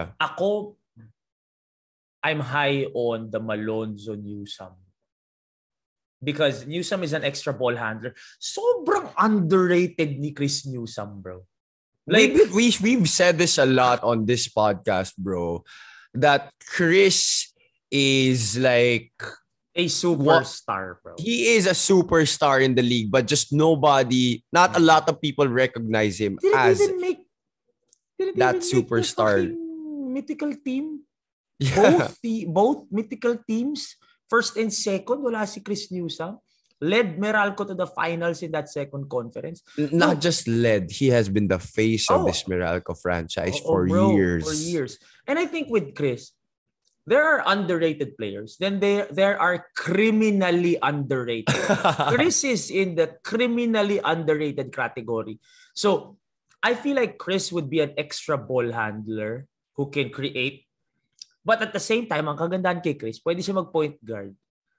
I'm high on the Malonzo Newsome. Because Newsome is an extra ball handler. Sobrang underrated ni Chris Newsome, bro. Like, we've said this a lot on this podcast, bro. That Chris is like... a superstar, bro. He is a superstar in the league, but just not a lot of people recognize him as that superstar. Mythical team. Yeah. Both mythical teams, first and second, wala si Chris Newsome. Led Meralco to the finals in that second conference. Not just led, he has been the face of this Meralco franchise for years. And I think with Chris, there are underrated players. Then there are criminally underrated. Chris is in the criminally underrated category. So I feel like Chris would be an extra ball handler who can create. But at the same time, ang kagandahan kay Chris, pwede siya mag-point guard.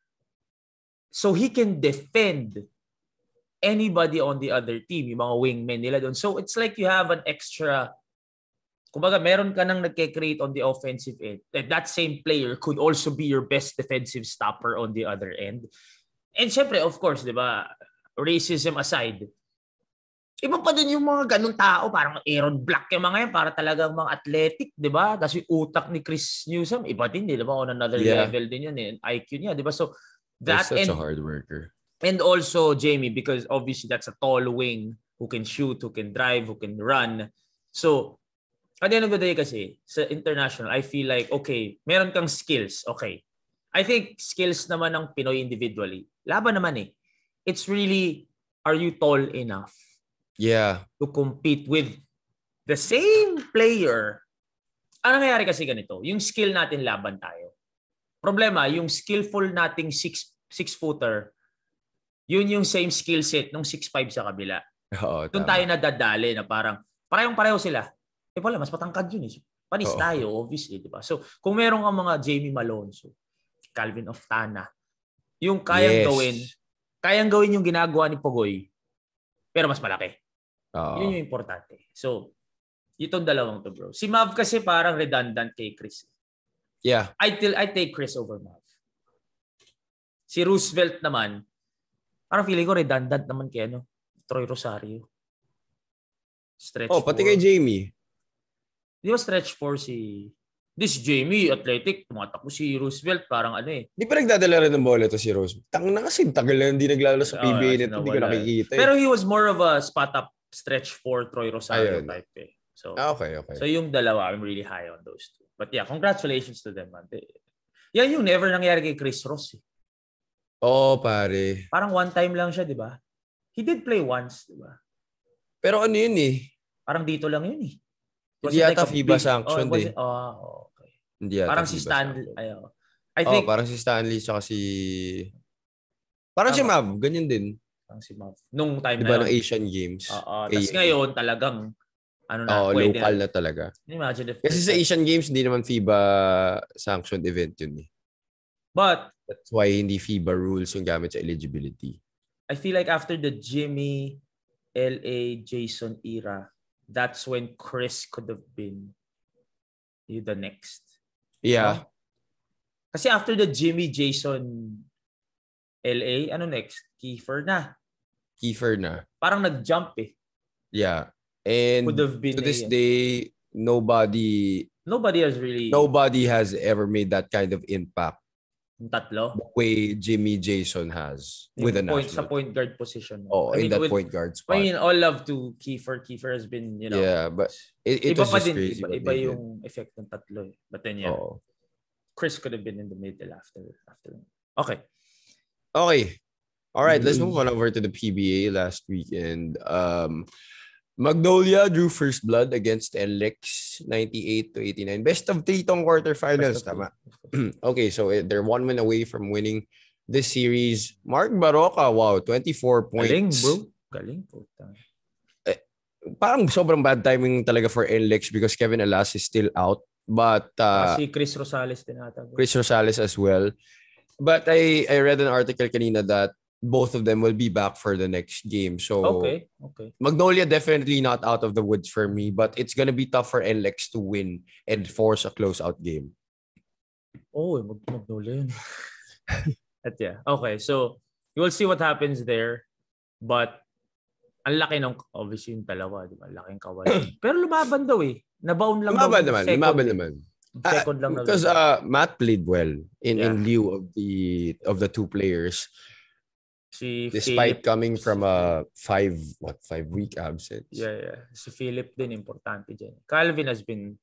So he can defend anybody on the other team, yung mga wingmen nila doon. So it's like you have an extra, kumbaga meron ka nang nagke-create on the offensive end. That same player could also be your best defensive stopper on the other end. And syempre, of course, di ba, racism aside, iba pa din yung mga ganun tao, parang Aaron Black yung mga yan, para talagang mga athletic, di ba? Tapos yung utak ni Chris Newsom, iba din, di ba? On another level din yun, IQ niya, di ba? So, that such a hard worker. And also, Jamie, because obviously that's a tall wing who can shoot, who can drive, who can run. So, at the end of the day kasi, sa international, I feel like, okay, meron kang skills, okay. I think skills naman ng Pinoy individually, laban naman eh. It's really, are you tall enough? Yeah. To compete with the same player. Ang nangyayari kasi ganito, yung skill natin laban tayo. Problema, yung skillful nating six-footer, yun yung same skill set nung 6'5" sa kabila. Doon tayo nadadali na parang, parehong-pareho sila. Eh wala, mas matangkad yun eh. Panis tayo, obviously, di ba? So, kung meron kang mga Jamie Malonzo, Calvin Oftana, yung kayang gawin yung ginagawa ni Pogoy, pero mas malaki. Yun yung importante. So, itong dalawang to, bro. Si Mav kasi parang redundant kay Chris. Yeah. I take Chris over Mav. Si Roosevelt naman, parang feeling ko redundant naman kay Troy Rosario. Stretch pati kay Jamie. Di ba stretch 4 this Jamie, athletic, tumatakbo si Roosevelt, parang Di pa nagdadala rin ng bola to si Roosevelt. Tang na kasi, tagal na hindi naglalaro sa PBA nito, hindi ko nakikita. Pero he was more of a spot-up stretch 4 Troy Rosario type eh. So, okay. So yung dalawa, I'm really high on those two. But yeah, congratulations to them, man. Yan yung never nangyari kay Chris Ross eh. Pare. Parang one time lang siya, di ba? He did play once, di ba? Pero ano yun eh? Parang dito lang yun eh. Hindi yata FIBA sanctioned eh. Okay. Hindi yata parang si Stanley. I think parang si Stanley tsaka si... Parang si Mav, ganyan din. Parang si Mav. Nung time diba, na yun. Diba ng Asian Games? Tapos ngayon talagang local na talaga. Imagine if kasi sa Asian Games, hindi naman FIBA sanctioned event yun eh. But that's why hindi FIBA rules yung gamit sa eligibility. I feel like after the Jimmy, LA, Jason era, that's when Chris could have been the next. Yeah. Kasi after the Jimmy, Jason, LA, ano next? Kiefer na. Parang nag-jump eh. Yeah. And to this day, nobody has ever made that kind of impact. Yung tatlo? The way Jimmy Jason has with the national. Sa point guard position. Point guard spot. I mean, all love to Kiefer. Kiefer has been, Yeah, but it was just crazy. Iba yung effect ng tatlo eh. But then, yeah. Chris could have been in the middle after. Okay. All right, let's move on over to the PBA last weekend. Magnolia drew first blood against NLEX 98-89. Best of 3 tong quarterfinals, tama. Okay, so they're 1 win away from winning this series. Mark Baroka, wow, 24 points. Galing, bro. Galing po. Parang sobrang bad timing talaga for NLEX because Kevin Alas is still out. But si Chris Rosales din ata. Chris Rosales as well. But I read an article kanina that both of them will be back for the next game. So okay. Magnolia definitely not out of the woods for me, but it's gonna be tough for NLEX to win and force a close-out game. Magnolia yun. At yeah. Okay, so you will see what happens there. But ang laki ng obviously yung dalawa, di ba? Laking kawal. Pero lumaban daw eh. Nabaon lang lumaban daw. Lumaban naman. Second lang because Matt played well in lieu of the two players. Despite coming from a 5-week absence. Yeah. Si Philip din importante dyan. Calvin has been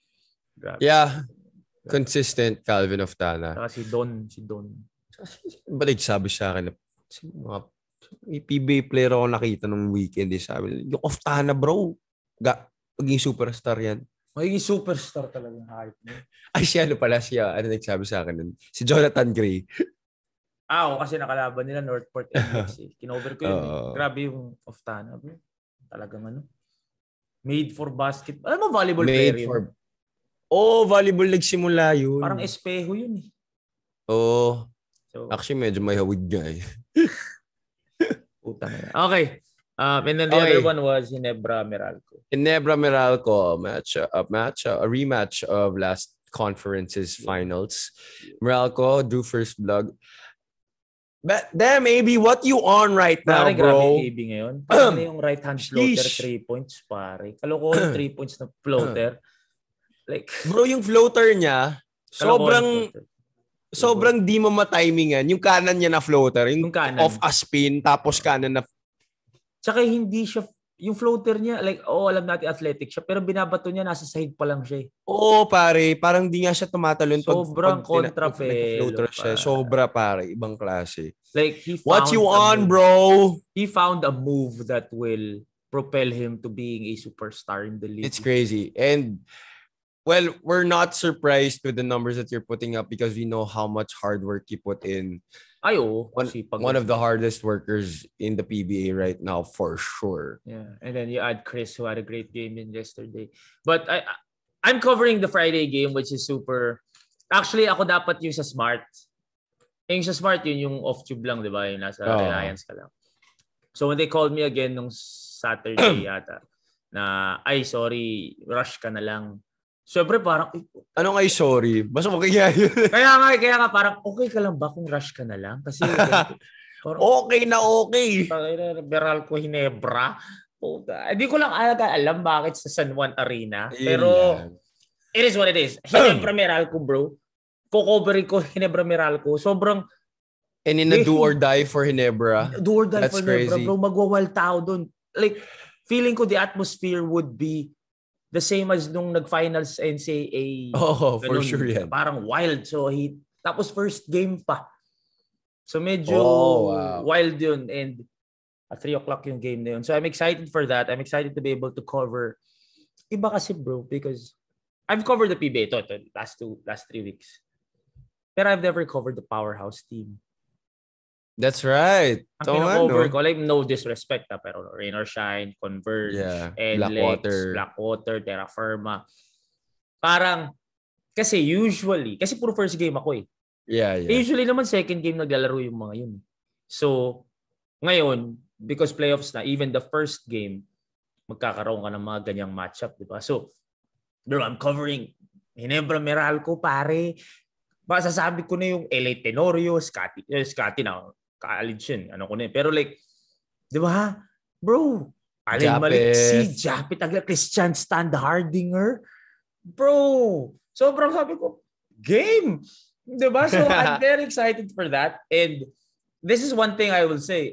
consistent. Calvin Oftana. Si Don. But sabi sa akin na mga PBA player ako nakita nung weekend. Sabi yung Oftana bro. Maging superstar yan. Magiging superstar talaga yung hype niya. Ay, siya ano pala siya. Ano nagsabi sa akin nun? Si Jonathan Gray. Oo, kasi nakalaban nila Northport MX eh. Kinover ko yun eh. Oo. Grabe yung Oftana. Bro. Talagang ano. Made for basketball. Alam mo, volleyball Made player yun. for... Oh, volleyball nagsimula yun. Parang espejo yun eh. Oh. So, Actually, medyo may hawig nga eh. puta na yan. Okay. And then the Okay. other one was Ginebra Meralco. Ginebra Meralco, a rematch of last conference's finals. Meralco drew first blood. But damn, AB, what you on right now, Pare, bro? grabe AB ngayon. Parang na yung right hand floater, Sheesh. 3 points, pare. Kaloko yung 3 points na floater. Like, Bro, yung floater niya, sobrang di mo matimingan. Yung kanan niya na floater, yung kanan. off a spin, tapos kanan na... Tsaka hindi siya, yung floater niya, like, alam natin athletic siya, pero binabato niya, nasa side pa lang siya. Oo, pare. Parang di nga siya tumatalon. Sobrang kontrapelo. Siya. Sobra, pare. Ibang klase. Like, what you on, bro? He found a move that will propel him to being a superstar in the league. It's crazy. And, well, we're not surprised with the numbers that you're putting up because we know how much hard work you put in. Ay, oo. One of the hardest workers in the PBA right now, for sure. Yeah. And then you add Chris, who had a great game in yesterday. But I'm covering the Friday game, which is super... Actually, ako dapat yung sa Smart. Yung sa Smart, yun yung off-tube lang, di ba? Yung nasa Reliance ka lang. So when they called me again nung Saturday yata, na, ay, sorry, rush ka na lang. Siyempre parang... Ano nga sorry? Basta okay yun. kaya nga parang okay ka lang ba kung rush ka na lang? Kasi parang, okay na okay. Meralco Ginebra. Hindi ko lang alam bakit sa San Juan Arena. Yun pero lang. It is what it is. Ginebra Meralco, bro. Kukoverin ko Ginebra Meralco. Sobrang... And in a do or die for Ginebra. Do or die That's for Ginebra, crazy. bro. Magwawal tao doon. Like, feeling ko the atmosphere would be the same as nung nag-finals NCAA. Oh, for sure yan. Parang wild. So, tapos first game pa. So, medyo wild yun. And at 3 o'clock yung game na yun. So, I'm excited for that. I'm excited to be able to cover. Iba kasi, bro, because I've covered the PBA last 3 weeks. But I've never covered the powerhouse team. That's right. Ang pinakover ko, like, no disrespect, pero Rain or Shine, Converge, Endlex, Blackwater, Terra Firma. Parang, kasi puro first game ako eh. Yeah. Usually naman second game naglalaro yung mga yun. So, ngayon, because playoffs na, even the first game, magkakaroon ka ng mga ganyang matchup, di ba? So, bro, I'm covering Ginebra Meralco, pare. Masasabi ko na yung LA Tenorio, Scotty na, college yun. Ano ko na yun. Pero like, di ba? Bro, Allen Maliksi, Japit Agla, Christian Standhardinger. Bro, sobrang sabi ko, game! Di ba? So I'm very excited for that. And this is one thing I will say.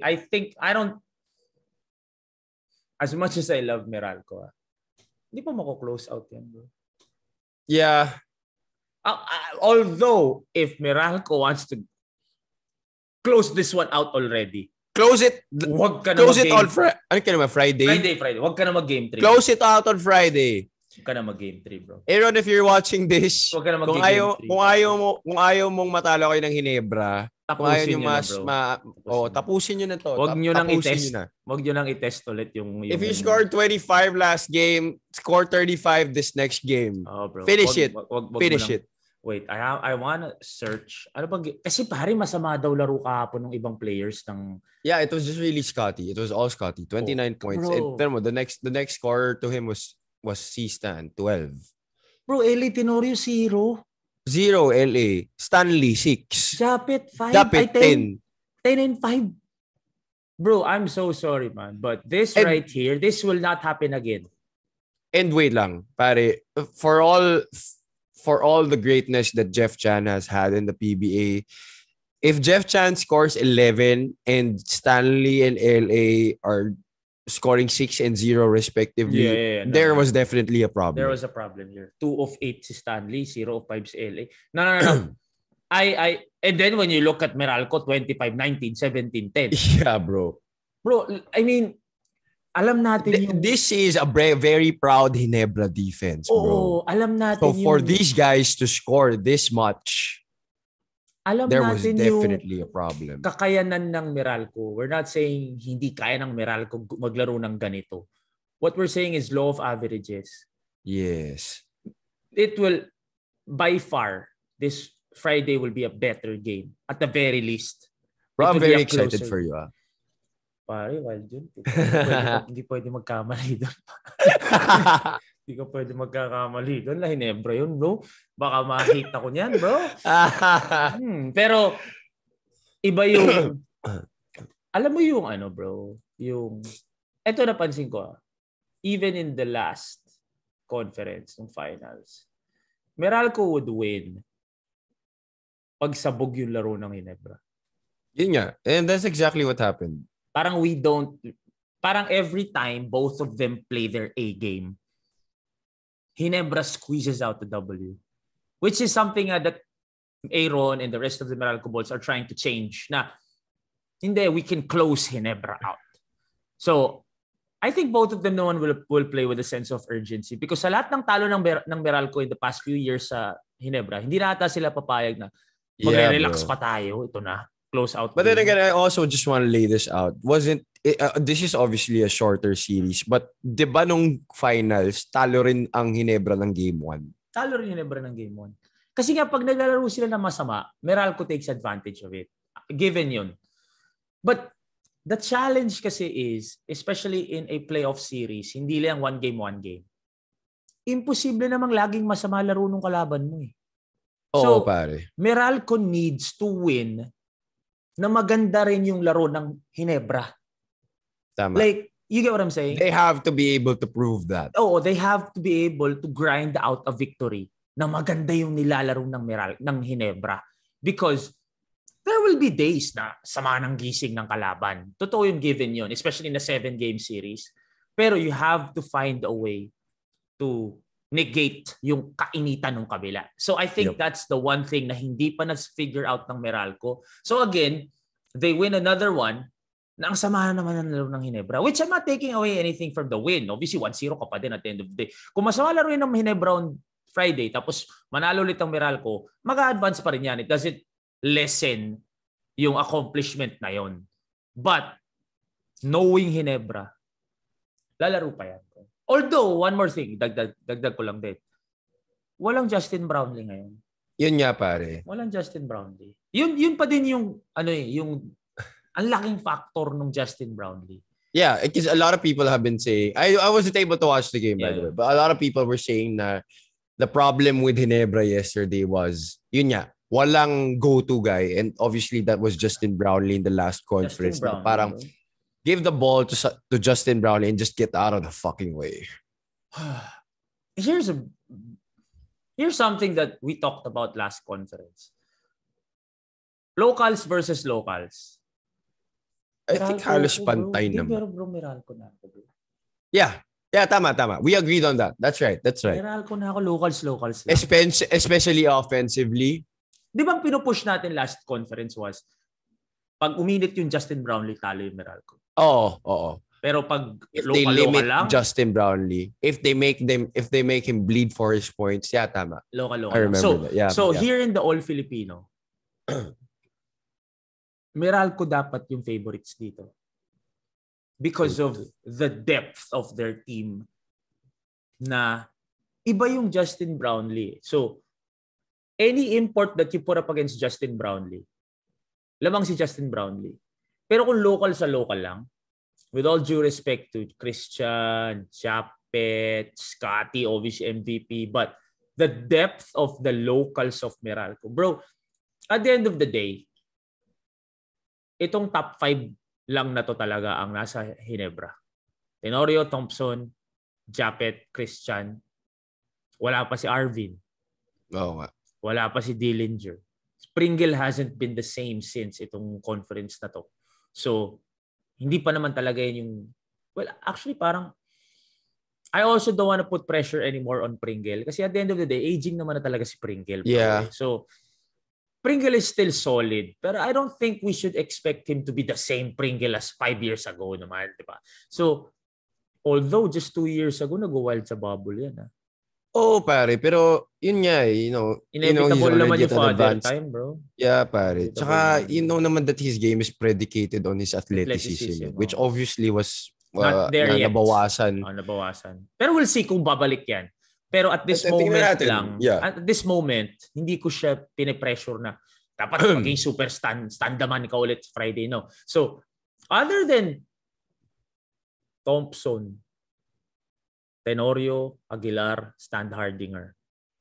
As much as I love Meralco, hindi pa mako-close out yan, bro. Yeah. Although, if Meralco wants to close this one out already. Close it. Wag ka na close it on Friday. Friday. Wag ka na mag-game 3. Close it out on Friday. Wag ka na mag-game 3, bro. Aaron, if you're watching this, wag ka na mag-game 3. Kung ayaw mong matalo kayo ng Ginebra, tapusin nyo na, bro. Tapusin nyo na to. Wag nyo nang i-test. Wag nyo nang i-test ulit yung if you scored 25 last game, score 35 this next game. Oh, bro. Finish it. Finish it. Wait, I wanna search. Ano ba? Kasi pare, masama daw laro kahapon ng ibang players ng... Yeah, it was just really Scotty. It was all Scotty. 29 points. And pero the next scorer to him was C-Stan, 12. Bro, LA Tenorio 0. 0 LA. Stanley 6. Japit 5. Japit 10. 10 and 5. Bro, I'm so sorry, man. But this right here, this will not happen again. And wait lang, pare. For all the greatness that Jeff Chan has had in the PBA, if Jeff Chan scores 11 and Stanley and LA are scoring 6 and 0 respectively, there was definitely a problem. There was a problem here. 2 of 8 si Stanley, 0 of 5 si LA. No. And then when you look at Meralco, 25, 19, 17, 10. Yeah, bro. Bro, I mean, alam natin yung... This is a very proud Ginebra defense, bro. Oo, alam natin so for these guys to score this much, there was definitely a problem. Kakayanan ng Meralco. We're not saying hindi kaya ng Meralco maglaro ng ganito. What we're saying is law of averages. Yes. It will, by far, this Friday will be a better game. At the very least. Bro, I'm very excited for you. Pare, wild yun. Hindi pwede magkamali doon. Hindi ka pwede magkakamali doon. La Ginebra yun, bro. Baka ma-hate ako niyan, bro. Pero, iba yung... Alam mo yung ano, bro? Yung... Ito napansin ko. Even in the last conference, ng finals, Meralco would win pag sabog yung laro ng Ginebra. Yun nga. And that's exactly what happened. Parang every time both of them play their A game, Ginebra squeezes out the W. Which is something that Aaron and the rest of the Meralco Bulls are trying to change. Na, hindi, we can close Ginebra out. So, I think both of them naman will play with a sense of urgency because sa lahat ng talo ng Meralco in the past few years sa Ginebra, hindi na ata sila papayag na magre-relax pa tayo. Ito na. Close out. But then again, I also just want to lay this out. This is obviously a shorter series, but di ba nung finals, talo rin ang Ginebra ng Game 1? Talo rin Ginebra ng Game 1. Kasi nga, pag naglalaro sila ng masama, Meralco takes advantage of it. Given yun. But the challenge kasi is, especially in a playoff series, hindi lang one game. Imposible namang laging masama laro ng kalaban mo eh. Oo, pare. Meralco needs to win na maganda rin yung laro ng Ginebra. Tama. Like, you get what I'm saying? They have to be able to prove that. Oo, they have to be able to grind out a victory na maganda yung nilalaro ng Ginebra. Because there will be days na sama ng gising ng kalaban. Totoo yung given yun, especially in a 7-game series. Pero you have to find a way to negate yung kainitan ng kabila. So I think that's the one thing na hindi pa na-figure out ng Meralco. So again, they win another one na ang sama na naman ng laro ng Ginebra, which I'm not taking away anything from the win. Obviously, 1-0 ka pa din at the end of the day. Kung masama laro yun ng Ginebra on Friday, tapos manalo ulit ang Meralco, mag-advance pa rin yan. It doesn't lessen yung accomplishment na yon. But, knowing Ginebra, lalaro pa yan. Although, one more thing, dagdag ko lang din. Walang Justin Brownlee ngayon. Yun nga, pare. Walang Justin Brownlee. Yun pa din yung, yung ang laking factor ng Justin Brownlee. Yeah, because a lot of people have been saying, I wasn't able to watch the game, by the way, but a lot of people were saying na the problem with Ginebra yesterday was, yun nga, walang go-to guy. And obviously, that was Justin Brownlee in the last conference. Brownlee, parang, give the ball to Justin Brownlee and just get out of the fucking way. Here's something that we talked about last conference. Locals versus locals. I think halos pantay naman. Pero bro, Meralco na ako, bro. Yeah, tama. We agreed on that. That's right. Meralco na ako, locals lang. Especially offensively. Di ba ang pinupush natin last conference was, pag uminit yung Justin Brownlee, talo yung Meralco. Oo. Pero pag if they limit lang, Justin Brownlee, if they make him bleed for his points, yeah, tama. Local. I remember that. Yeah, here in the All Filipino, Meralco dapat yung favorites dito. Because of the depth of their team na iba yung Justin Brownlee. So, any import that you put up against Justin Brownlee, lamang si Justin Brownlee. Pero kung local sa local lang, with all due respect to Christian, Japet, Scotty, obviously MVP, but the depth of the locals of Meralco. Bro, at the end of the day, itong top 5 lang na to talaga ang nasa Ginebra. Tenorio, Thompson, Japet, Christian. Wala pa si Arvin. Oo nga. Wala pa si Dillinger. Pringle hasn't been the same since itong conference na to. So, hindi pa naman talaga yun yung... Well, actually parang... I also don't want to put pressure anymore on Pringle kasi at the end of the day, aging naman na talaga si Pringle. Yeah. So, Pringle is still solid, pero I don't think we should expect him to be the same Pringle as 5 years ago naman, di ba? So, Although, just 2 years ago, nag-wild sa bubble yan. Oo, pare. Pero, yun nga he's Inevitable naman already yung at an father advanced. time, bro. Yeah, pare. Inevitable Tsaka, naman. naman that his game is predicated on his athleticism, which obviously was not there yet. nabawasan. Nabawasan. Pero we'll see kung babalik yan. Pero at this moment lang, at this moment, hindi ko siya pinipressure na dapat maging super standaman ka ulit Friday, no? So, other than Thompson, Tenorio, Aguilar, Stan Hardinger,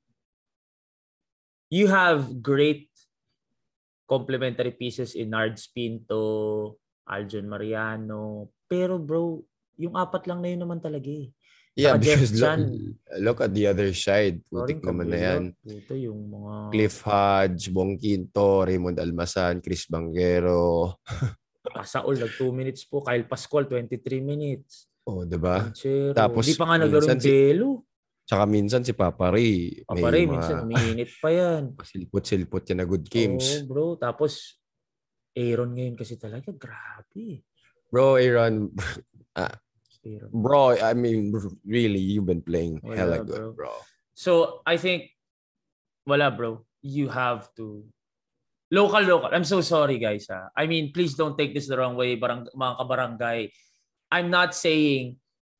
you have great complementary pieces in Nards Pinto, Aljon Mariano. Pero bro, yung apat lang na yun naman talaga eh. Yeah, because look at the other side. Putik naman na yan. Puto yung mga... Cliff Hodge, Bong Quinto, Raymond Almasan, Chris Banguero. Pasaol, 2 minutes po. Kyle Pascual, 23 minutes. Oh, diba? Panchero. Tapos, di pa nga naglaro yung Jello. Tsaka minsan si Papa Ray. Papa Ray, minsan umiinit pa yan. Silpot-silpot yan na good games. Oh, bro. Tapos, Aaron ngayon kasi talaga, grabe. Bro, Aaron... Bro, I mean, really, you've been playing hella good, bro. So, I think, bro. You have to... Local. I'm so sorry, guys. I mean, please don't take this the wrong way, mga kabarangay. I'm not saying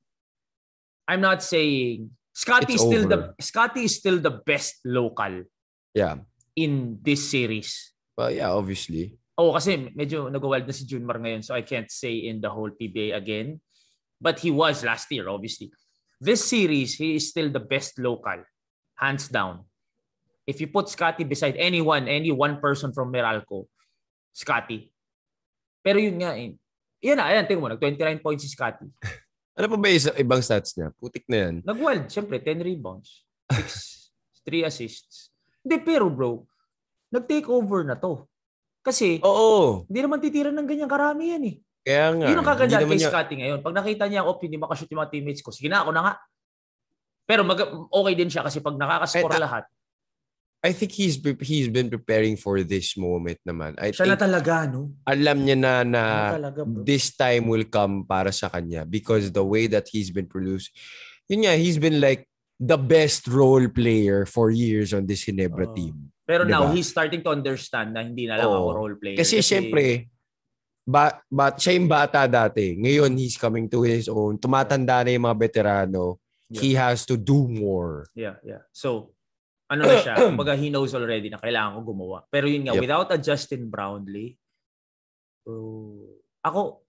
Scotty is still the best local. Yeah. In this series. Well, yeah, obviously. Oh, kasi medyo nag-wild na si Junmar ngayon, so I can't say in the whole PBA again. But he was last year, obviously. This series, he is still the best local. Hands down. If you put Scotty beside any one person from Meralco, Scotty. Pero yun nga, ayan, tingnan mo, nag-29 points si Scotty. Ano pa ba yung ibang stats niya? Putik na yan. Nag-wild, syempre, 10 rebounds, 3 assists. Hindi, pero bro, nag-take over na to. Kasi, hindi naman titira ng ganyan karami yan eh. Kaya nga. Yun ang kaganda kay Scotty ngayon. Pag nakita niya, hindi makashoot yung mga teammates ko, sige na, ako na nga. Pero okay din siya kasi pag nakakascore lahat. I think he's been preparing for this moment naman. Siya na talaga, no? Alam niya na talaga, this time will come para sa kanya because the way that he's been produced, yun nga, he's been like the best role player for years on this Ginebra team. Pero diba? Now, he's starting to understand na hindi na lang ako role player. Kasi syempre, siya yung bata dati. Ngayon, he's coming to his own. Tumatanda na yung mga veterano. Yeah. He has to do more. Yeah. So, ano na siya? Kumbaga, he knows already na kailangan ko gumawa. Pero yun nga, without a Justin Brownlee, ako,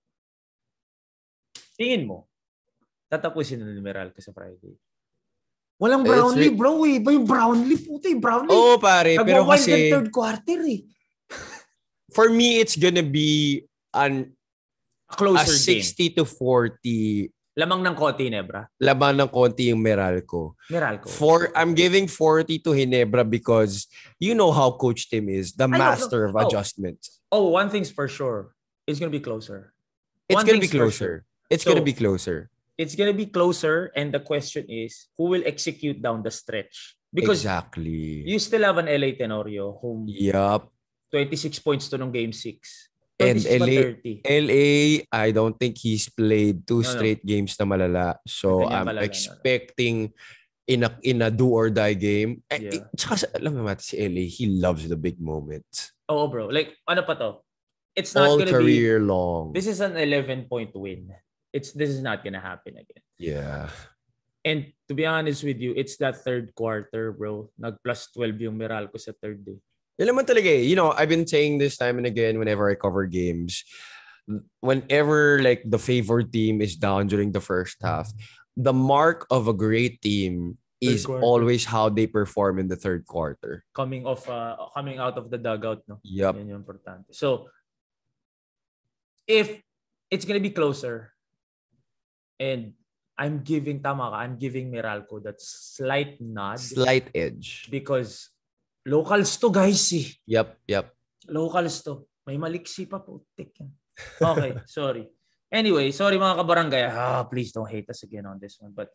tingin mo, tatapusin na ni Meralco sa Friday. Walang Brownlee, bro eh. Ba yung Brownlee? Puta yung Brownlee. Oo, pare. Pero kasi, third quarter eh. For me, it's gonna be a closer 60 to 40. Lamang ng konti, Ginebra. Lamang ng konti yung Meralco. I'm giving 40 to Ginebra because you know how Coach Tim is, the master of adjustments. Oh, one thing's for sure. It's gonna be closer. It's gonna be closer. It's gonna be closer. It's gonna be closer, and the question is, who will execute down the stretch? Because exactly. You still have an LA Tenorio who 26 points to nung game 6. And LA, I don't think he's played 2 straight games na malala. So I'm expecting in a do or die game. Tsaka alam mo natin si LA, he loves the big moments. Oh, bro. Like, ano pa to? It's not all gonna career long. This is an 11-point win. This is not gonna happen again. Yeah. And to be honest with you, it's that third quarter, bro. Nag-plus 12 yung Meralco sa third day. Yun naman talaga eh. You know, I've been saying this time and again whenever I cover games. Whenever like the favored team is down during the first half, the mark of a great team is always how they perform in the third quarter. Coming out of the dugout, no? Yep. Yan yung importante. So, if it's gonna be closer, and I'm giving Meralco that slight nod. Slight edge. Because locals to, guys, eh. Yep. Locals to. May maliksi pa po. Okay, sorry. Anyway, sorry mga kabarangay. Please don't hate us again on this one. But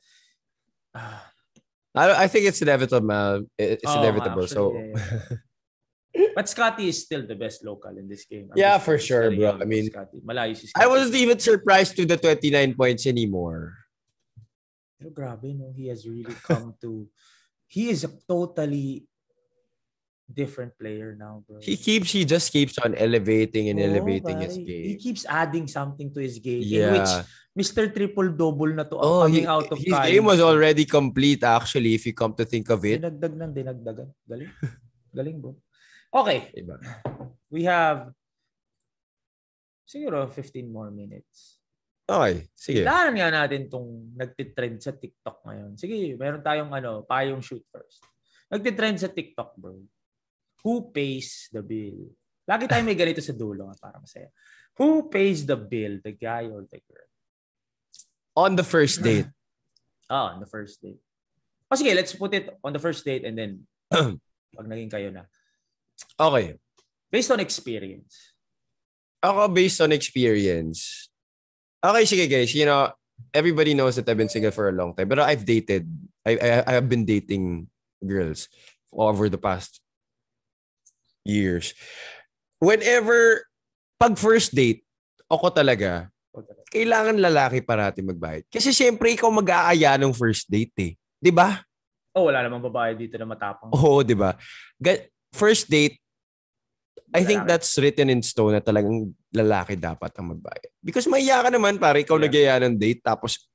I think it's inevitable. It's inevitable. Actually, so But Scotty is still the best local in this game. Yeah, for sure, bro. I mean, Scotty. Malayo si Scotty. I wasn't even surprised to the 29 points anymore. Pero grabe, no? He has really come to... He is a totally different player now, bro. He just keeps on elevating and elevating his game. He keeps adding something to his game. Yeah. In which Mr. Triple-double na to coming out of his college. game was already complete actually if you come to think of it. Dinagdagan. Galing. Galing, bro. Okay. Diba? We have siguro 15 more minutes. Okay, sige. Kailangan nga natin tong nagtitrend sa TikTok ngayon. Sige, meron tayong payong shoot first. Nagtitrend sa TikTok, bro. Who pays the bill? Lagi tayo may ganito sa dulo para masaya. Who pays the bill? The guy or the girl? On the first date. On the first date. O sige, let's put it on the first date and then pag naging kayo na. Okay. Based on experience. Ako, based on experience. Okay, sige guys. You know, everybody knows that I've been single for a long time. But I've dated. I have been dating girls over the past years. Whenever, pag first date, ako talaga, kailangan lalaki parati magbayad. Kasi syempre, ikaw mag-aaya ng first date eh. Di ba? Wala namang babae dito na matapang. Oo, di ba? First date, I think that's written in stone na talagang lalaki dapat ang magbayad. Because maiya ka naman, pare, ikaw nag-aya ng date, tapos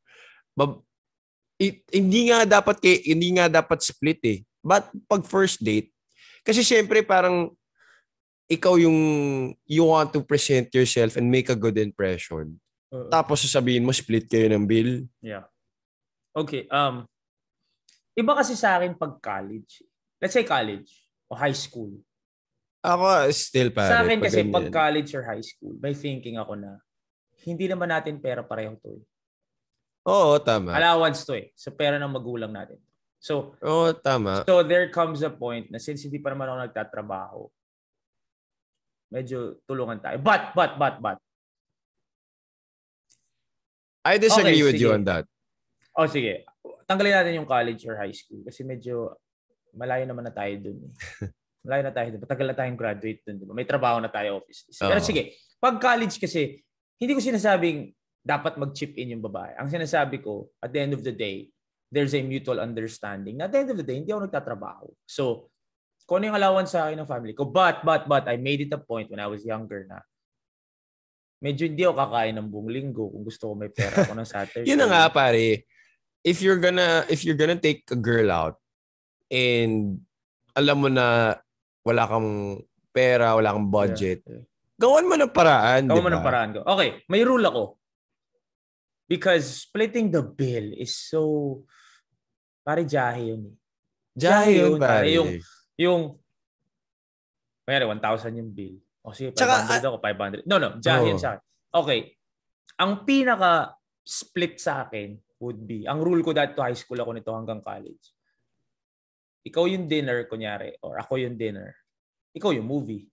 hindi nga dapat split eh. But pag first date, kasi syempre parang ikaw yung you want to present yourself and make a good impression. Tapos sasabihin mo split kayo ng bill. Yeah. Okay, iba kasi sa akin pag college. Let's say college o high school. Ako still pare. Sa akin kasi pag college or high school, may thinking ako na hindi naman natin pera pareho to eh. Oo, tama. Allowance to eh. So pera ng magulang natin. So, tama. So there comes a point na since hindi pa naman ako nagtatrabaho, medyo tulungan tayo. But. I disagree with you on that. Sige. Tanggalin natin yung college or high school kasi medyo malayo naman na tayo dun. Malayo na tayo dun. Matagal na tayong graduate dun. Diba? May trabaho na tayo office. Pero sige, pag college kasi, hindi ko sinasabing dapat mag-chip in yung babae. Ang sinasabi ko, at the end of the day, there's a mutual understanding. At the end of the day, hindi ako nagtatrabaho. So, kung ano yung allowance sa akin ng family ko. But, I made it a point when I was younger na medyo hindi ako kakain ng buong linggo kung gusto ko may pera ako ng Saturday. Yun na nga, pare. If you're gonna take a girl out and alam mo na wala kang pera, wala kang budget, gawan mo ng paraan, gawan mo ng paraan ko. Okay, may rule ako. Because splitting the bill is so... Pare, jahe yun. Jahe yun, pare. Yung mayroon 1,000 yung bill. O sige, 500 ako, 500. No, jahe yun sa akin. Okay. Ang pinaka-split sa akin would be, ang rule ko dati to high school ako nito hanggang college. Ikaw yung dinner, kunyari, or ako yung dinner. Ikaw yung movie.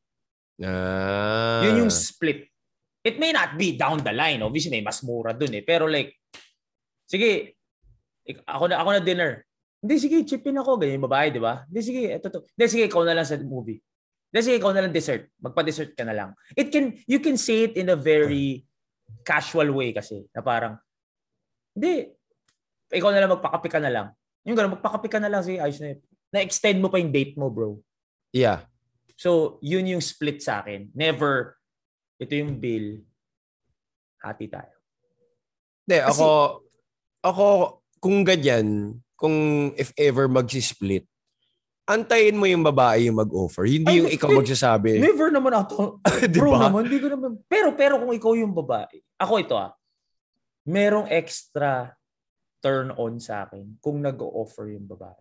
Yun yung split. It may not be down the line. Obviously, may mas mura dun eh. Pero like, sige, ako na dinner. Hindi, sige, chip in ako. Ganyan yung babae, di ba? Hindi, sige, ito to. Hindi, sige, ikaw na lang sa movie. Hindi, sige, ikaw na lang dessert. Magpa-dessert ka na lang. You can say it in a very casual way kasi. Na parang, hindi, ikaw na lang magpakape ka na lang. Yung gano'n, magpakape ka na lang. Sige, ayos na yun. Na-extend mo pa yung date mo, bro. Yeah. So, yun yung split sa akin. Never, ito yung bill, hati tayo. Hindi, ako, kung ganyan, kung if ever magsi-split, antayin mo yung babae yung mag-offer. Hindi yung ikaw magsasabi. Never naman ako. Bro naman, hindi ko naman. Pero kung ikaw yung babae, ako ito merong extra turn on sa akin kung nag-offer yung babae.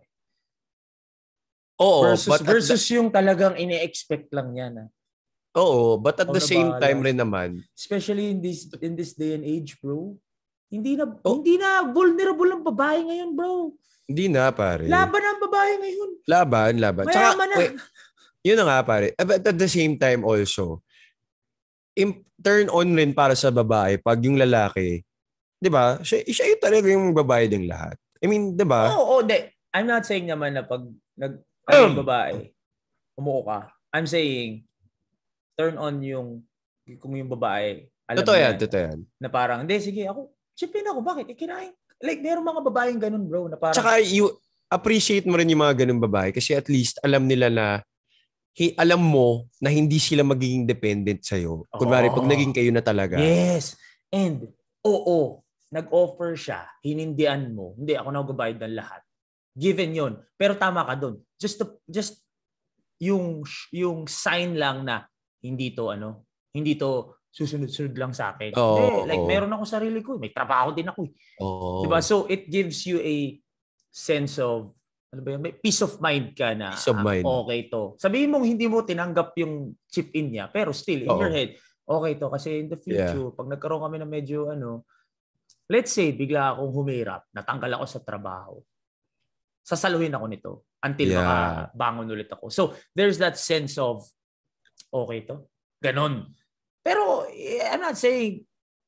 Oo. Versus yung talagang ine-expect lang niya na. Oo, but at the same time rin naman. Especially in this day and age, bro. Hindi na vulnerable ang babae ngayon, bro. Hindi na, pare. Laban ang babae ngayon. Laban. Mayaman na. Yun na nga, pare. But at the same time also, turn on rin para sa babae pag yung lalaki, di ba? Siya yung talaga yung babae ng lahat. I mean, di ba? Oo, I'm not saying naman na pag yung babae, umuo ka, I'm saying, turn on kung yung babae, alam Totoo niya yan, totoo yan. na parang, hindi, sige, chipin ako, bakit? Kinain. Like, meron mga babaeng ganun, bro, na parang... Tsaka, you appreciate mo rin yung mga ganun babae kasi at least alam nila na alam mo na hindi sila magiging dependent sa'yo. Kunwari, pag naging kayo na talaga. Yes. And, nag-offer siya, hinindian mo, hindi, ako na magbabayad ng lahat. Given yon. Pero tama ka dun. Just yung sign lang na hindi to susunod-sunod lang sa akin. Meron ako sarili ko. May trabaho din ako. Diba? So, it gives you a sense of, may peace of mind ka na, okay to. Sabihin mong hindi mo tinanggap yung chip-in niya, pero still, in your head, okay to. Kasi in the future, pag nagkaroon kami ng medyo, let's say, bigla akong humirap, natanggal ako sa trabaho, sasaluhin ako nito until makabangon ulit ako. So, there's that sense of, okay to. Ganon. Pero, I'm not saying,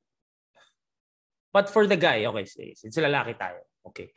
but for the guy, okay, since lalaki tayo, okay.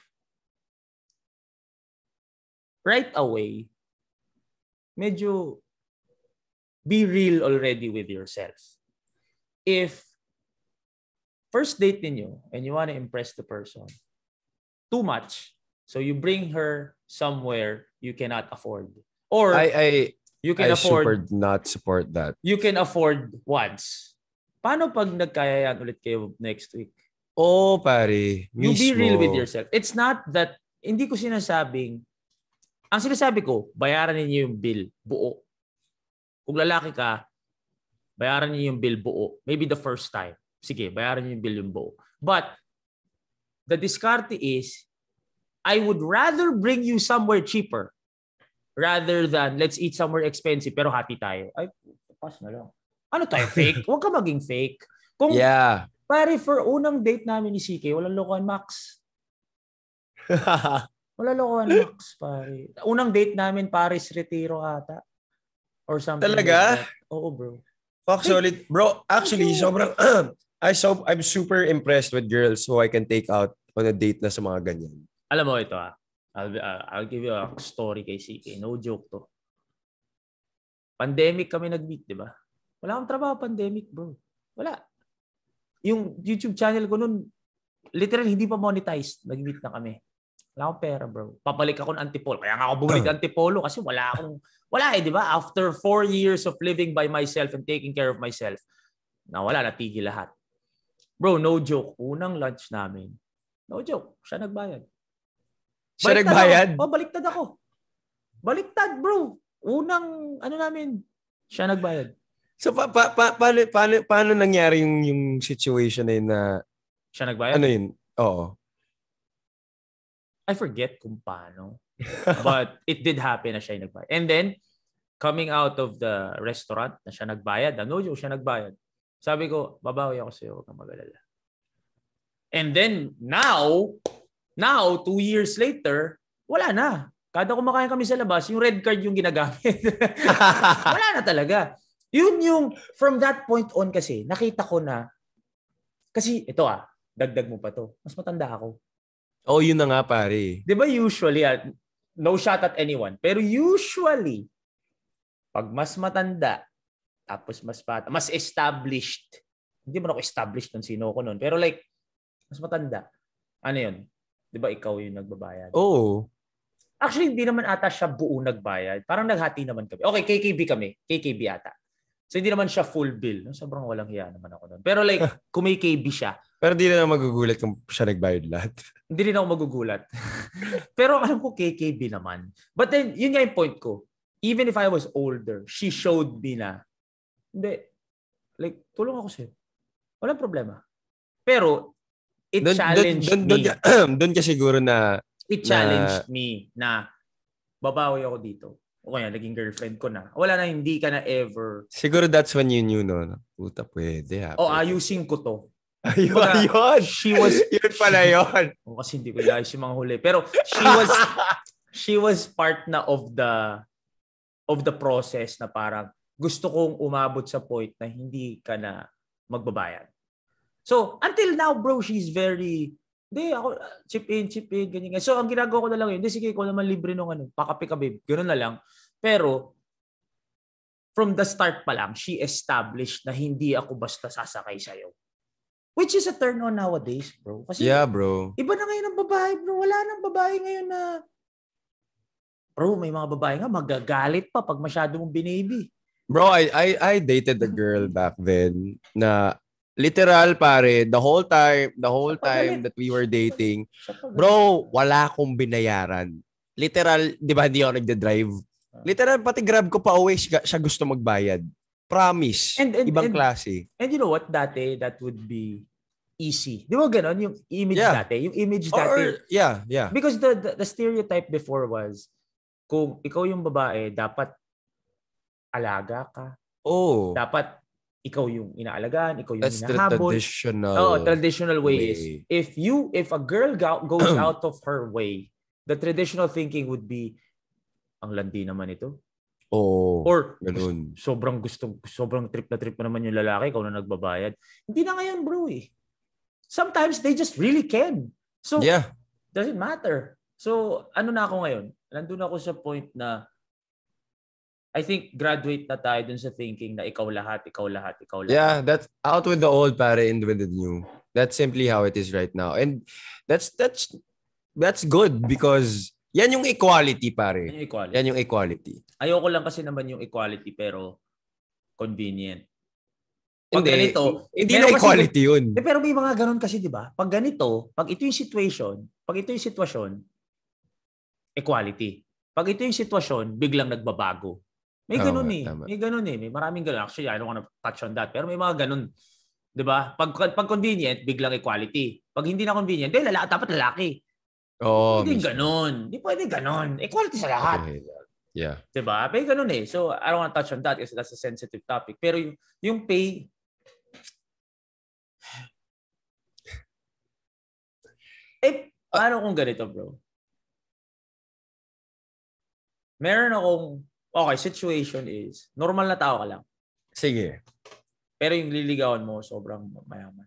Right away, medyo be real already with yourself. If first date ninyo and you want to impress the person too much, so you bring her somewhere you cannot afford. Or you can afford... I super not support that. You can afford once. Paano pag nagkayayan ulit kayo next week? Pare. Mismo. You be real with yourself. It's not that, hindi ko sinasabing, ang sinasabi ko, bayaran niyo yung bill buo. Kung lalaki ka, bayaran niyo yung bill buo. Maybe the first time. Sige, bayaran niyo yung bill yung buo. But, the diskarte is, I would rather bring you somewhere cheaper rather than let's eat somewhere expensive pero hati tayo. Ay, pass na lang. Ano tayo, fake? Huwag ka maging fake. Pare, for unang date namin ni CK, walang lokohan, Max. Walang lokohan, Max, pare. Unang date namin, Paris Retiro ata. Or something. Talaga? Like that. Oo, bro. Fuck, solid. Bro, actually, sobrang... I'm super impressed with girls who I can take out on a date na sa mga ganyan. Alam mo ito I'll give you a story kay CK. No joke to. Pandemic kami nag-meet, di ba? Wala akong trabaho pandemic, bro. Wala. Yung YouTube channel ko nun, literal hindi pa monetized. Nag-meet na kami. Wala akong pera, bro. Papalik ako ng Antipolo. Kaya nga ako bumalik ng Antipolo kasi wala di ba? After 4 years of living by myself and taking care of myself, natigil lahat. Bro, no joke. Unang lunch namin. No joke. Siya nagbayad. Siya nagbayad? Baliktad ako. Baliktad, bro. Unang, namin, siya nagbayad. So, paano nangyari yung situation na yun na... Siya nagbayad? Ano yun? Oo. I forget kung paano. But it did happen na siya yung nagbayad. And then, coming out of the restaurant na siya nagbayad, no joke, siya nagbayad. Sabi ko, babawi ako sa'yo, huwag kang mag-alala. And then, now, 2 years later, wala na. Kada kumakain kami sa labas, yung red card yung ginagamit. Wala na talaga. Yun yung, from that point on kasi, nakita ko na, kasi ito dagdag mo pa to, mas matanda ako. Yun na nga pare. Di ba usually, no shot at anyone, pero usually, pag mas matanda, tapos mas established, hindi mo ako established nun, sino ko nun, pero like, mas matanda, ano yun? Di ba ikaw yung nagbabayad? Oo. Actually, hindi naman ata siya buo nagbayad. Parang naghati naman kami. Okay, KKB kami. KKB ata. So, hindi naman siya full bill. Sobrang walang hiya naman ako doon. Pero like, kung may KB siya. Pero di na magugulat kung siya nagbayad lahat. Hindi rin ako magugulat. Pero alam ko KKB naman. But then, yun nga yung point ko. Even if I was older, she showed me na, hindi, like, tulong ako sa'yo. Walang problema. Pero, it challenged me. Doon ka siguro na... It challenged me na babawi ako dito. O kaya, naging girlfriend ko na. Wala na, hindi ka na ever. Siguro that's when you knew, no? Puta, pwede. Ayusin ko to. Ayun. She was... Yun pala yun. Kasi hindi ko ilayos yung mga huli. Pero she was part na of the process na parang gusto kong umabot sa point na hindi ka na magbabayad. So, until now, bro, she's very... Hindi, ako, chip in, ganyan. So, ang ginagawa ko na lang yun, hindi, sige, ikaw naman libre nung pakape ka, babe. Ganun na lang. Pero, from the start pa lang, she established na hindi ako basta sasakay sa'yo. Which is a turn on nowadays, bro. Kasi yeah, bro. Iba na ngayon ang babae, bro. Wala nang babae ngayon na... Bro, may mga babae nga magagalit pa pag masyado mong binaby. Bro, I dated a girl back then na literal pare, the whole time that we were dating, bro, wala akong binayaran. Literal, di ba hindi ako nagde-drive? Literal, pati grab ko pa uwi, siya gusto magbayad. Promise. Ibang klase. And you know what? Dati, that would be easy. Di ba ganon? Yung image dati. Yung image dati. Yeah. Because the stereotype before was, kung ikaw yung babae, dapat alaga ka. Oh. Dapat ikaw yung inaalagaan, ikaw yung That's hinahabol. That's the traditional traditional way is, if a girl goes out of her way, the traditional thinking would be, ang landi naman ito. Oh, or ganun. sobrang trip na naman yung lalaki, ikaw na nagbabayad. Hindi na ngayon, bro eh. Sometimes they just really can. So, doesn't matter. So, ano na ako ngayon? Nandun ako sa point na I think graduate na tayo dun sa thinking na ikaw lahat. Yeah, that's out with the old pare, in with the new. That's simply how it is right now. And that's good because yan yung equality, pare. Yan yung equality. Ayoko lang kasi naman yung equality pero convenient. Pag ganito, hindi na equality kasi, yun. Pero may mga ganun kasi, di ba? Pag ganito, pag ito yung sitwasyon, equality. Pag ito yung sitwasyon, biglang nagbabago. May ganun eh. May ganun eh. May maraming ganun. Actually, I don't wanna touch on that. Pero may mga ganun. Di ba? Pag convenient, biglang equality. Pag hindi na convenient, dapat lalaki. Hindi ganun. Hindi pwede ganun. Equality sa lahat. Okay. Yeah. Diba? May ganun eh. So, I don't want to touch on that kasi that's a sensitive topic. Pero yung pay... paano kung ganito, bro? Meron akong... Okay, situation is, normal na tao ka lang. Sige. Pero yung liligawan mo, sobrang mayaman.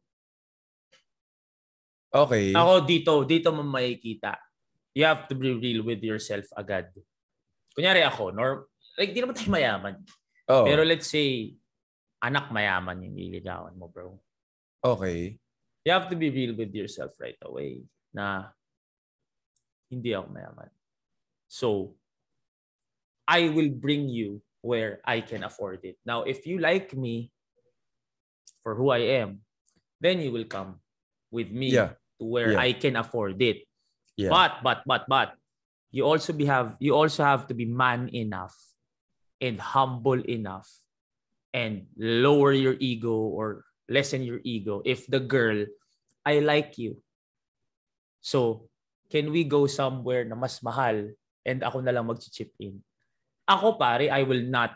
Okay. Ako, dito mo makikita. You have to be real with yourself agad. Kunyari ako, di naman tayo mayaman. Oh. Pero let's say, anak mayaman yung liligawan mo, bro. Okay. You have to be real with yourself right away na hindi ako mayaman. So, I will bring you where I can afford it. Now, if you like me for who I am, then you will come with me to where I can afford it. Yeah. But you also have to be man enough and humble enough and lower your ego or lessen your ego if the girl, I like you. So, can we go somewhere na mas mahal and ako na lang mag-chip in? Ako pare, I will not.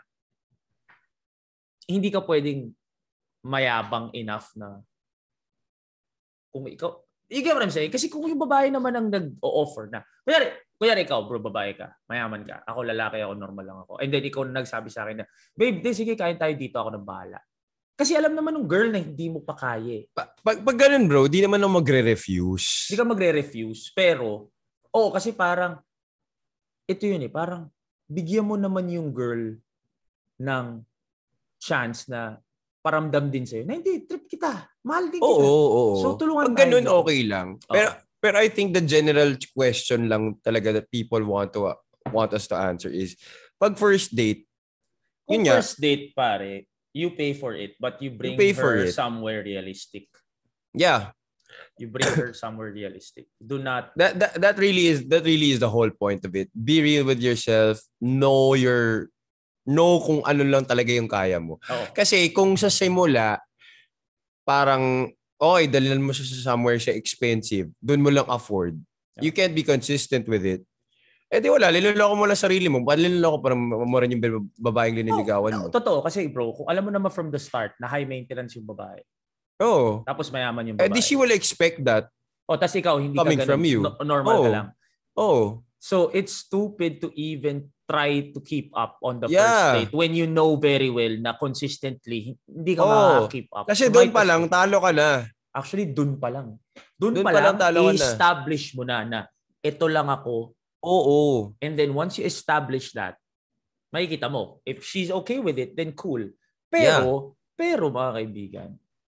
Hindi ka pwedeng mayabang enough na kung ikaw, you get what I'm saying? Kasi kung yung babae naman ang nag-o-offer na, kunyari ikaw, bro, babae ka, mayaman ka, ako lalaki, ako normal lang ako. And then ikaw nagsabi sa akin na, babe, sige, kain tayo dito, ako nang bahala. Kasi alam naman ng girl na hindi mo pa kaya. Pag ganun, bro, di naman ako magre-refuse. Di ka magre-refuse. Pero, kasi parang, ito yun eh, parang, bigyan mo naman yung girl ng chance na paramdam din sa'yo. Na hindi, trip kita. Mahal din kita. Oo. So, tulungan pag ganun, okay lang. Pero I think the general question lang talaga that people want us to answer is, pag first date, kung first date, pare, you pay for it, but you bring her somewhere realistic. Yeah. You bring her somewhere realistic. Do not... That really is the whole point of it. Be real with yourself. Know kung ano lang talaga yung kaya mo. Oo. Kasi kung sa simula, parang, dalhin mo siya sa somewhere siya expensive, doon mo lang afford. Yeah. You can't be consistent with it. Di wala, linuloko mo lang sarili mo. Linuloko para mo rin yung babaeng liniligawan mo. Totoo. Kasi bro, kung alam mo naman from the start na high maintenance yung babae, tapos mayaman yung babae. Di she will expect that. Tapos ikaw, hindi coming ka ganun. From you. Normal ka lang. So, it's stupid to even try to keep up on the first date when you know very well na consistently hindi ka ma-keep up. Kasi doon pa lang, talo ka na. Actually, doon pa lang. Doon pa lang, i-establish mo na ito lang ako. Oo. And then once you establish that, makikita mo. If she's okay with it, then cool. Pero mga kaibigan,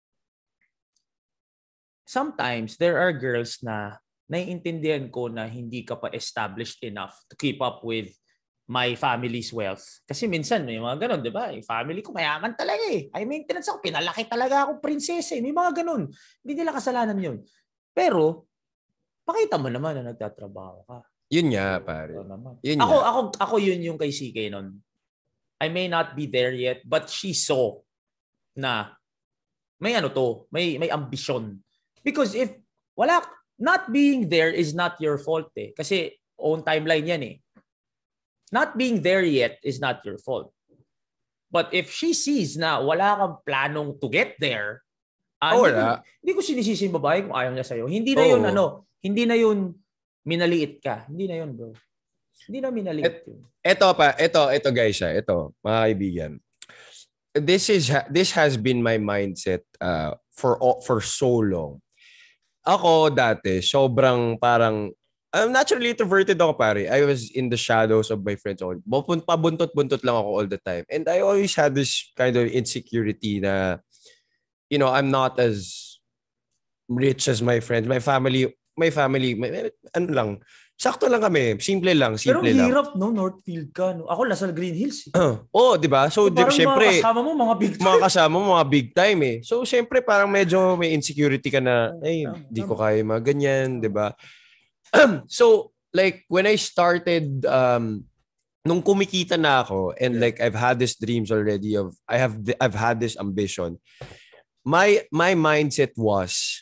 sometimes there are girls na naiintindihan ko na hindi ka pa established enough to keep up with my family's wealth. Kasi minsan may mga ganun, di ba? Yung family ko mayaman talaga eh. High maintenance ako. Pinalaki talaga ako prinsesa eh. May mga ganun. Hindi nila kasalanan yun. Pero, pakita mo naman na nagtatrabaho ka. Yun nga, pare. Yun ako yun yung kay CK nun. I may not be there yet, but she saw na may may ambisyon. Because if not being there is not your fault eh. Kasi own timeline yan eh. Not being there yet is not your fault. But if she sees na wala kang planong to get there, hindi ko sinisisi yung babae kung ayaw niya sa'yo. Hindi na yun minaliit ka. Hindi na yun, bro. Hindi na minaliit yun. Ito guys, mga kaibigan. This has been my mindset for so long. Ako dati, sobrang parang I'm naturally introverted ako, pare. I was in the shadows of my friends. Pabuntot-buntot lang ako all the time. And I always had this kind of insecurity na, I'm not as rich as my friends. My family, ano lang, sakto lang kami. Simple lang. Pero hirap, no? Northfield ka. No? Ako, Lasal Green Hills. Di ba? So, syempre, mga kasama mo, mga big time. Mga kasama mo, mga big time eh. So, syempre, parang medyo may insecurity ka na, di ko kaya mga ganyan, di ba? So, like, when I started, nung kumikita na ako, and like, I've had these dreams already of, I've had this ambition, my mindset was,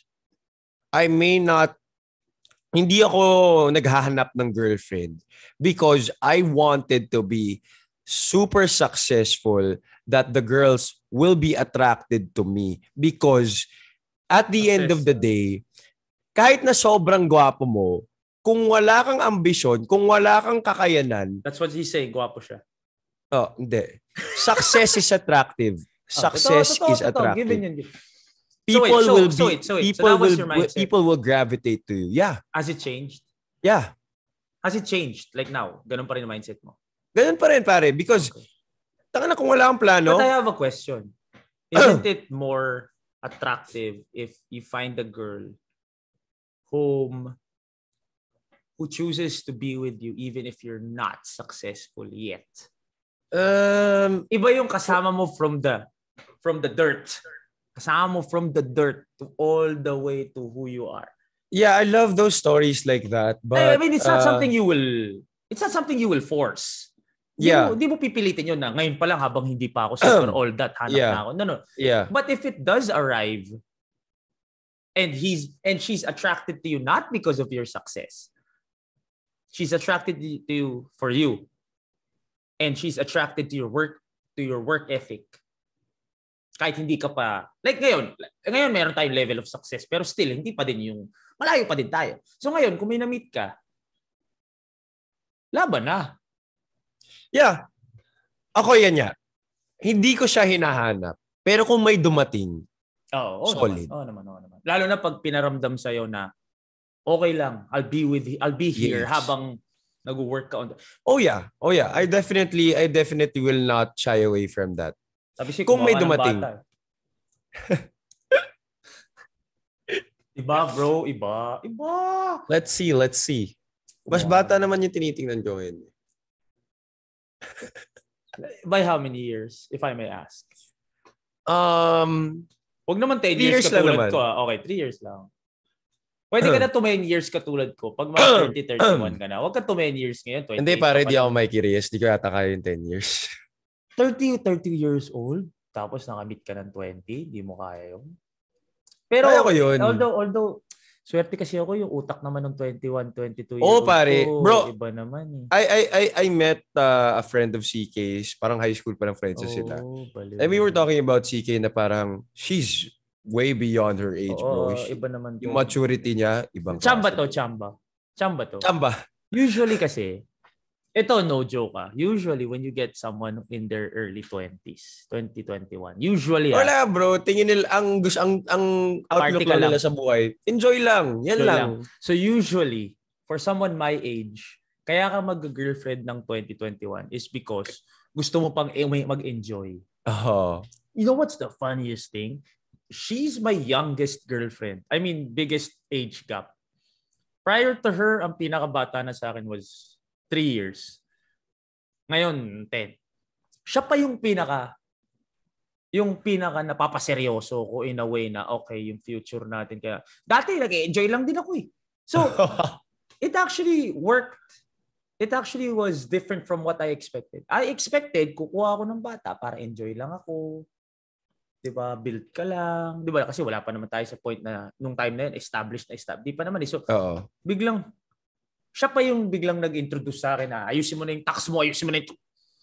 hindi ako naghahanap ng girlfriend because I wanted to be super successful that the girls will be attracted to me because at the end of the day, kahit na sobrang gwapo mo, kung wala kang ambisyon, kung wala kang kakayanan. That's what he's saying, gwapo siya. Oh, hindi. Success is attractive. Success is attractive. People will gravitate to you. Yeah. Has it changed? Yeah. Has it changed? Like now, ganun pa rin ang mindset mo? Ganun pa rin, pare. Because, taka na kung wala kang plano. But I have a question. Isn't it more attractive if you find a girl who chooses to be with you even if you're not successful yet? Iba yung kasama mo from the dirt. Kasama mo from the dirt to all the way to who you are. Yeah, I love those stories like that. But I mean, it's not something you will force. Hindi mo pipilitin yun na ngayon pa lang habang hindi pa ako super all that hanap na ako. No. Yeah. But if it does arrive and she's attracted to you not because of your success. She's attracted to you for you. And she's attracted to your work ethic. Kahit hindi ka pa, like ngayon meron tayong level of success, pero still, hindi pa din yung, malayo pa din tayo. So ngayon, kung may na-meet ka, laban na. Yeah. Ako yan niya. Hindi ko siya hinahanap. Pero kung may dumating, solid. Oo naman. Lalo na pag pinaramdam sa'yo na, okay lang, I'll be here habang nag-work ka on that. Oh yeah. I definitely will not shy away from that. Kung may dumating. Iba, bro. Iba. Let's see. Mas bata naman yung tinitingnan ko ngayon. By how many years, if I may ask? Huwag naman 10 years katulad ko. Okay, 3 years lang. Pwede ka na 10 years katulad ko. Pag mga 30, 31 ka na, huwag ka 10 years ngayon. Hindi, pare, di ako makikirias. Di ko yata kaya yung 10 years. 30 years old, tapos nakamit ka ng 20, di mo kaya yun. Pero, kaya ko yun. Although, swerte kasi ako yung utak naman ng 21, 22 years old. Pare. Bro, iba naman eh. I met a friend of CK's. Parang high school parang friends sila. And we were talking about CK na parang she's way beyond her age, bro. Iba naman. Yung maturity niya, ibang Chamba klase. to. Chamba. Usually kasi, ito no joke usually when you get someone in their early 20s, 2021, usually wala bro, tingin nila ang outlook nila sa buhay. Enjoy lang. Yan lang. So usually, for someone my age, kaya ka mag-girlfriend ng 2021 is because gusto mo pang mag-enjoy. You know what's the funniest thing? She's my youngest girlfriend. I mean, biggest age gap. Prior to her, ang pinakabata na sa akin was 3 years. Ngayon, 10. Siya pa yung pinaka napapaseryoso ko in a way na okay, yung future natin. Kaya dati nag-enjoy lang din ako eh. So, it actually worked. It actually was different from what I expected. I expected, kukuha ako ng bata para enjoy lang ako. Diba? Build ka lang. Diba? Kasi wala pa naman tayo sa point na nung time na yun, established. Di pa naman eh. So, biglang, siya pa yung biglang nag-introduce sa akin na ayusin mo na yung tax mo, ayusin mo na yung...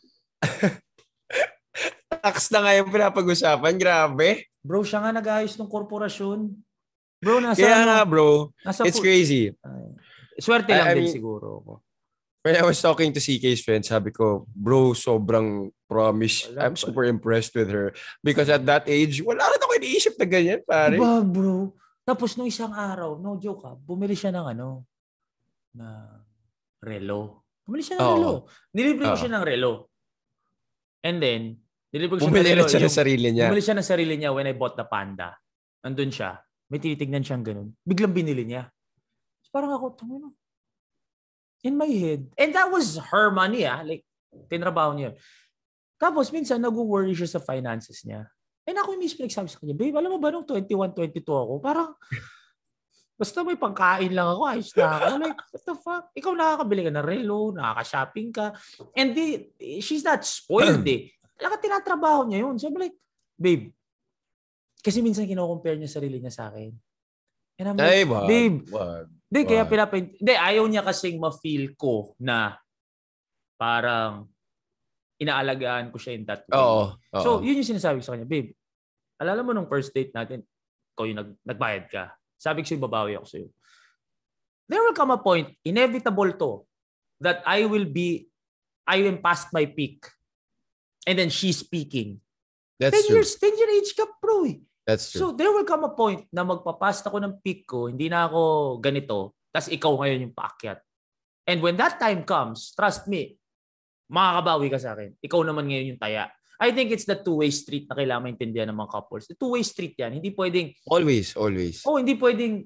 Tax na nga yung pinapag-usapan. Grabe. Bro, siya nga nag-ayos ng korporasyon. Bro, Kaya nga bro, it's crazy. Swerte lang din siguro ako. When I was talking to CK's friend, sabi ko, bro, sobrang promise. I'm super impressed with her. Because at that age, wala rin ako iniisip na ganyan, pare. Diba, bro? Tapos nung isang araw, no joke ha, bumili siya ng na relo. Bumili siya ng relo. Nilibre ko siya ng relo. And then, bumili na siya ng sarili niya. Bumili siya ng sarili niya when I bought the Panda. Nandun siya. May tinitignan siyang ganun. Biglang binili niya. So, parang ako, tungin in my head. And that was her money, like, tinrabaho niya. Tapos, minsan, nag-worry siya sa finances niya. And ako yung mismo nagsabi sa kanya, babe, alam mo ba nung 21, 22 ako, parang, basta may pangkain lang ako, ayos na ako. Like, what the fuck? Ikaw nakakabili ka ng relo, nakaka-shopping ka. And she's not spoiled eh. Alam ka, tinatrabaho niya yun. So, I'm like, babe, kasi minsan kino-compare niya sarili niya sa akin. And I'm like, babe, hindi, kaya ayaw niya kasing ma-feel ko na parang inaalagaan ko siya in that way. So, yun yung sinasabi ko sa kanya, babe, alala mo nung first date natin, ikaw yung nagbayad ka. Sabi ko sa'yo, babawi ako sa'yo. There will come a point, inevitable to, that I am past my peak. And then she's speaking. That's 10 years, 10-year age gap, bro. That's true. So there will come a point na magpapast ako ng peak ko, hindi na ako ganito, tas ikaw ngayon yung paakyat. And when that time comes, trust me, makakabawi ka sa akin. Ikaw naman ngayon yung taya. I think it's the two-way street na kailangan maintindihan ng mga couples. The two-way street yan. Hindi pwedeng... Always. Hindi pwedeng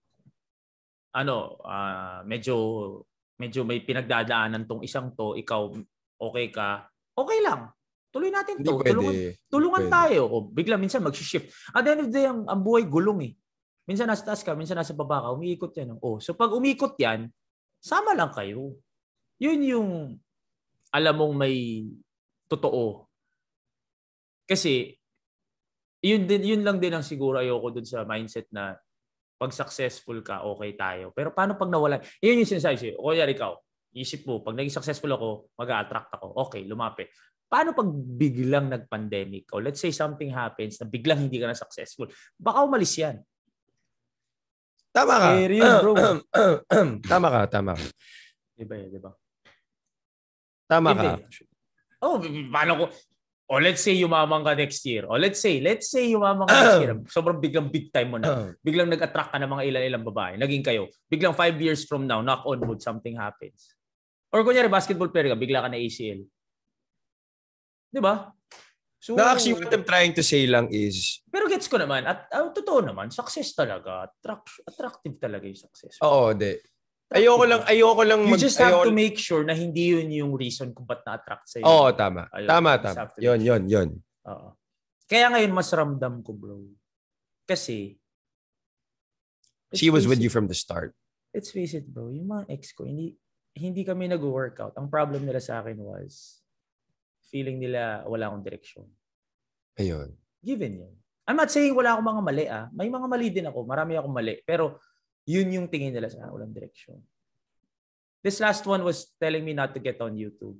medyo may pinagdadaanan tong isang to, ikaw okay ka, okay lang. Tuloy natin to. Tulungan tayo. O bigla minsan mag-shift. At the end of the day, ang buhay gulong eh. Minsan nasa taas ka, minsan nasa baba ka, umiikot yan. So pag umikot yan, sama lang kayo. Yun yung alam mong may totoo. Kasi yun lang din ang siguro ayoko dun sa mindset na pag successful ka, okay tayo. Pero paano pag nawalan? Yun yung sinasabi sa'yo. O kaya ikaw, isip mo, pag naging successful ako, mag-a-attract ako. Okay, lumapit. Paano pag biglang nag-pandemic o let's say something happens na biglang hindi ka na successful? Baka umalis yan. Tama ka. Bro. Tama ka. Diba? Tama ka. Paano ko? O let's say yumaman ka next year. O let's say yumaman ka next year. Sobrang biglang big time mo na. Biglang nag-attract ka ng mga ilan-ilang babae. Naging kayo. Biglang 5 years from now, knock on wood, something happens. Or kunyari, basketball player ka, bigla ka na ACL. Diba? So, actually, what I'm trying to say lang is... Pero gets ko naman. At totoo naman, success talaga. Attractive talaga yung success. Oo, Ayoko lang you just have to make sure na hindi yun yung reason kung ba't na-attract sa'yo. Oo, tama. Tama. Yun. Oo. Kaya ngayon, mas ramdam ko, bro. Kasi... She was with you from the start. Let's face it, bro. Yung mga ex ko, hindi kami nag-workout. Ang problem nila sa akin was... feeling nila wala akong direksyon. Ayun. Given yun. I'm not saying wala akong mga mali. May mga mali din ako. Marami akong mali. Pero yun yung tingin nila sa walang direksyon. This last one was telling me not to get on YouTube.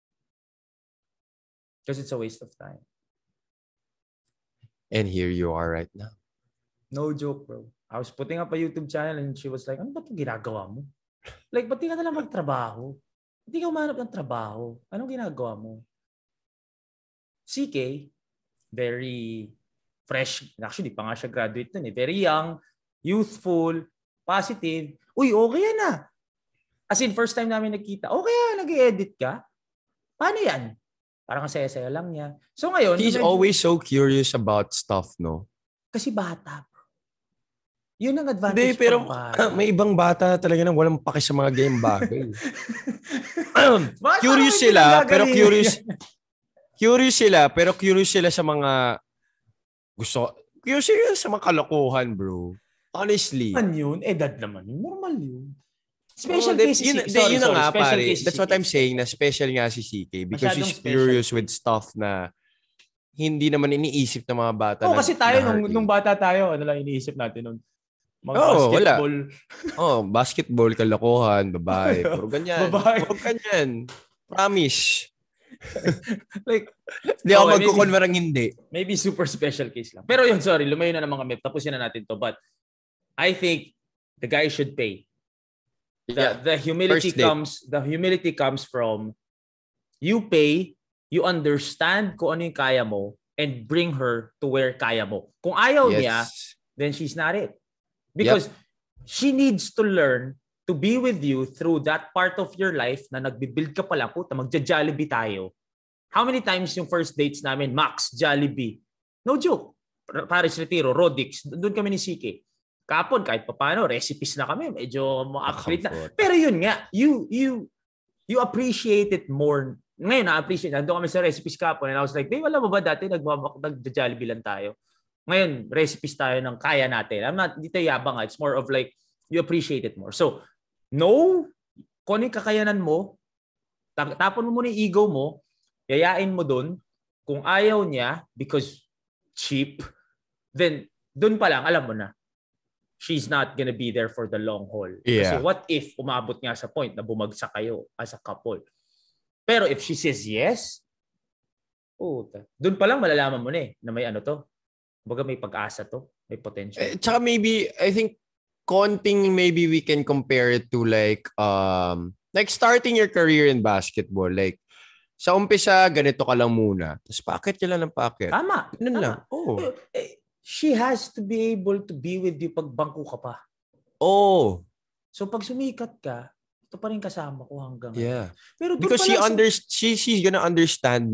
Because it's a waste of time. And here you are right now. No joke, bro. I was putting up a YouTube channel and she was like, ano ba itong ginagawa mo? Like, ba't di ka nalang magtrabaho? Hindi ka umanap ng trabaho. Anong ginagawa mo? CK, very fresh. Actually, pa nga siya graduate nun eh. Very young, youthful, positive. Uy, okay yan ah. As in, first time namin nagkita, kaya nag-i-edit ka? Paano yan? Parang saya-saya lang niya. So ngayon, He's always so curious about stuff, no? Kasi bata, bro. Yun ang Hindi, advantage pero bata. may ibang bata talaga na walang paki sa mga game bagay. Curious sila sa mga curious sila sa mga kalokohan, bro. Honestly. Man yun, edad naman yun. Normal yun. Special cases. Yun na nga, pare. That's what I'm saying, na special nga si CK because he's curious with stuff na hindi naman iniisip ng mga bata. Kasi tayo, nung bata tayo, ano lang iniisip natin nun? Mga basketball. Basketball, kalokohan, babae. Puro ganyan. Puro ganyan. Promise. Like, hindi ako magkukunwarang hindi. Maybe super special case lang. Pero yun, sorry, lumayo na ng mga myth. Tapusin na natin to. But I think the guy should pay. The humility comes from you pay, you understand kung ano yung kaya mo, and bring her to where kaya mo. Kung ayaw niya, then she's not it. Because she needs to learn to be with you through that part of your life na nagbibuild ka pa lang. Puta, magja-Jollibee tayo. How many times yung first dates namin? Max, Jollibee. No joke. Paris Retiro, Rodix. Doon kami ni CK. Kapon, kahit pa paano, recipes na kami. Medyo ma-upgrade na. Pero yun nga, you appreciate it more. Ngayon, na-appreciate. Nandun kami sa recipes kapon. And I was like, babe, wala mo ba dati? Nag-Jollibee lang tayo. Ngayon, recipes tayo ng kaya natin. Hindi tayo yabang. It's more of like, you appreciate it more. So, no, kung ano yung kakayanan mo, tapon mo muna yung ego mo, yayain mo dun. Kung ayaw niya, because cheap, then dun pa lang, alam mo na, she's not gonna be there for the long haul. Kasi what if umabot nga sa point na bumagsak kayo as a couple? Pero if she says yes, dun pa lang malalaman mo na na may ano to. Baga may pag-asa to, may potential. Tsaka maybe, I think, maybe we can compare it to like starting your career in basketball. Like, sa umpisa, ganito ka lang muna. Tapos packet ka lang ng packet. Tama. Ganun lang. She has to be able to be with you pag bangko ka pa. So pag sumikat ka, ito pa rin kasama ko hanggang Pero because she's gonna understand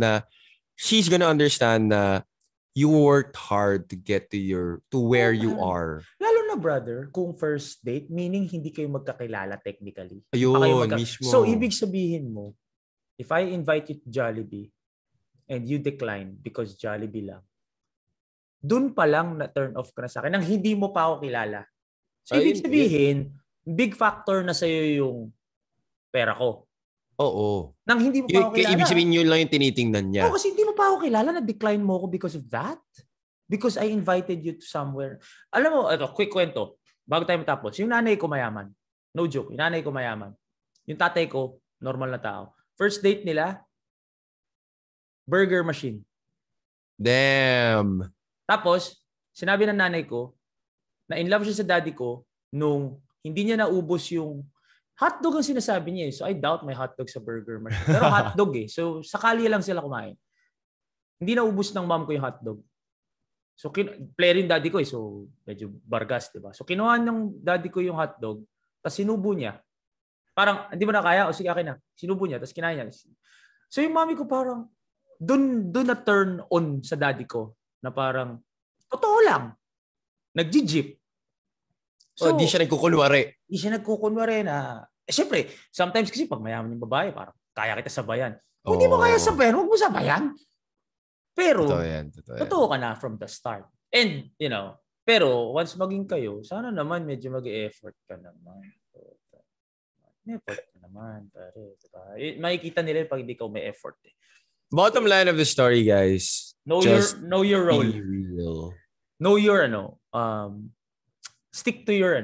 na you worked hard to get to where you are. Lalo na, brother, kung first date, meaning hindi kayo magkakilala technically. Ayun, mismo. So, ibig sabihin mo, if I invite you to Jollibee and you decline because Jollibee lang, dun pa lang na turn off ka na sa akin nang hindi mo pa ako kilala. So, ibig sabihin, big factor na sa'yo yung pera ko. Oo. Nang hindi mo pa ako kilala. Ibig sabihin yun lang yung tinitingnan niya. Kasi hindi mo pa ako kilala, na-decline mo ako because of that. Because I invited you to somewhere. Alam mo, quick kwento. Bago tayo matapos. Yung nanay ko mayaman. No joke. Yung nanay ko mayaman. Yung tatay ko, normal na tao. First date nila, burger machine. Damn. Tapos, sinabi ng nanay ko, na in love siya sa daddy ko nung hindi niya naubos yung hotdog ang sinasabi niya. So I doubt may hotdog sa burger machine. Pero hotdog eh. So sakali lang sila kumain. Hindi naubos ng mom ko yung hotdog. So player yung daddy ko eh. So medyo bargas, diba? So kinuha ng daddy ko yung hotdog, tapos sinubo niya. Parang, hindi mo na kaya? O sige, akin na. Sinubo niya, tapos kinain niya. So yung mommy ko parang, dun na turn on sa daddy ko na parang, totoo lang. Nag-jeep. So, di siya nagkukunwari. Di siya nagkukunwari na, siyempre, sometimes kasi pag mayaman yung babae, parang kaya kita sabayan. Kung hindi mo kaya sabayan, huwag mo sabayan. Pero, totoo ka na from the start. And, pero once maging kayo, sana naman medyo mag-e-effort ka naman. May-effort ka naman. Diba? Makikita nila pag hindi ka may effort. Bottom line of the story, guys. Know your role. Be real. Know your, stick to your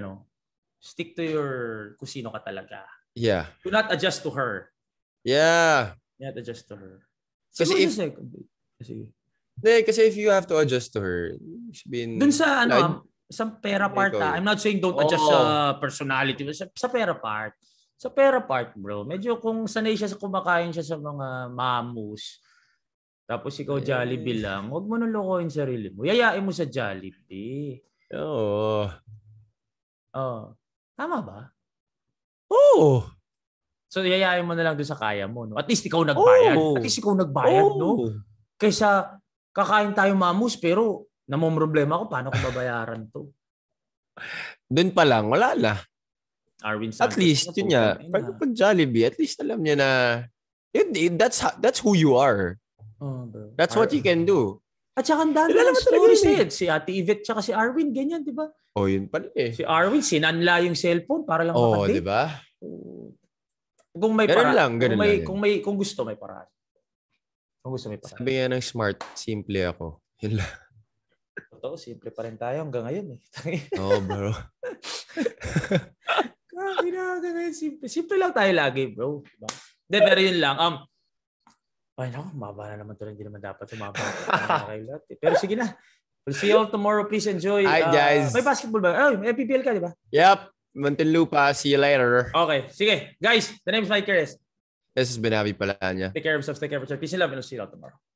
kung sino ka talaga. Yeah. Do not adjust to her. Yeah. Not adjust to her. Kasi if you have to adjust to her, dun sa sa pera part, I'm not saying don't adjust sa personality, sa pera part. Sa pera part, bro. Medyo kung sanay siya sa kumakain siya sa mga mamus, tapos ikaw Jollibee lang, huwag mo nang lokohin sarili mo. Yayain mo sa Jollibee. Oo. Tama ba? Oo. So, yayain mo na lang doon sa kaya mo. No? At least ikaw nagbayad. Oh. At least ikaw nagbayad, Oh. no? Kaysa kakain tayo mamos, pero namomroblema ko, paano ko babayaran to? Doon pa lang, wala na. Arwin Santos. At least, yun nga, pag Jollibee, at least alam niya na, that's who you are. Oh, bro. That's what you can do. At saka ang dami ng stories eh. Si Ate Yvette tsaka si Arwin, ganyan, di ba? Oh, yun pala eh. Si Arwin, sinanla yung cellphone para lang makadate. Di ba? Kung may ganun para, lang, ganun lang. Kung gusto may paraan. Kung gusto may paraan. Sabi nga ng smart, simple ako. Yun lang. Totoo, simple pa rin tayo hanggang ngayon eh. Oo, bro. Grabe na, hanggang ngayon simple. Simple lang tayo lagi, bro. Diba? Hindi, pero yun lang. Ay, naku, mababa na naman ito. Hindi naman dapat sumaba. Pero sige na. We'll see you all tomorrow. Please enjoy. Hi, guys. May basketball ba? May PBL ka, di ba? Yep. Muntinlupa. See you later. Okay. Sige. Guys, the name is Mike Keres. This has been Abby Palanya. Take care of yourself. Take care of yourself. Peace and love. And we'll see you all tomorrow.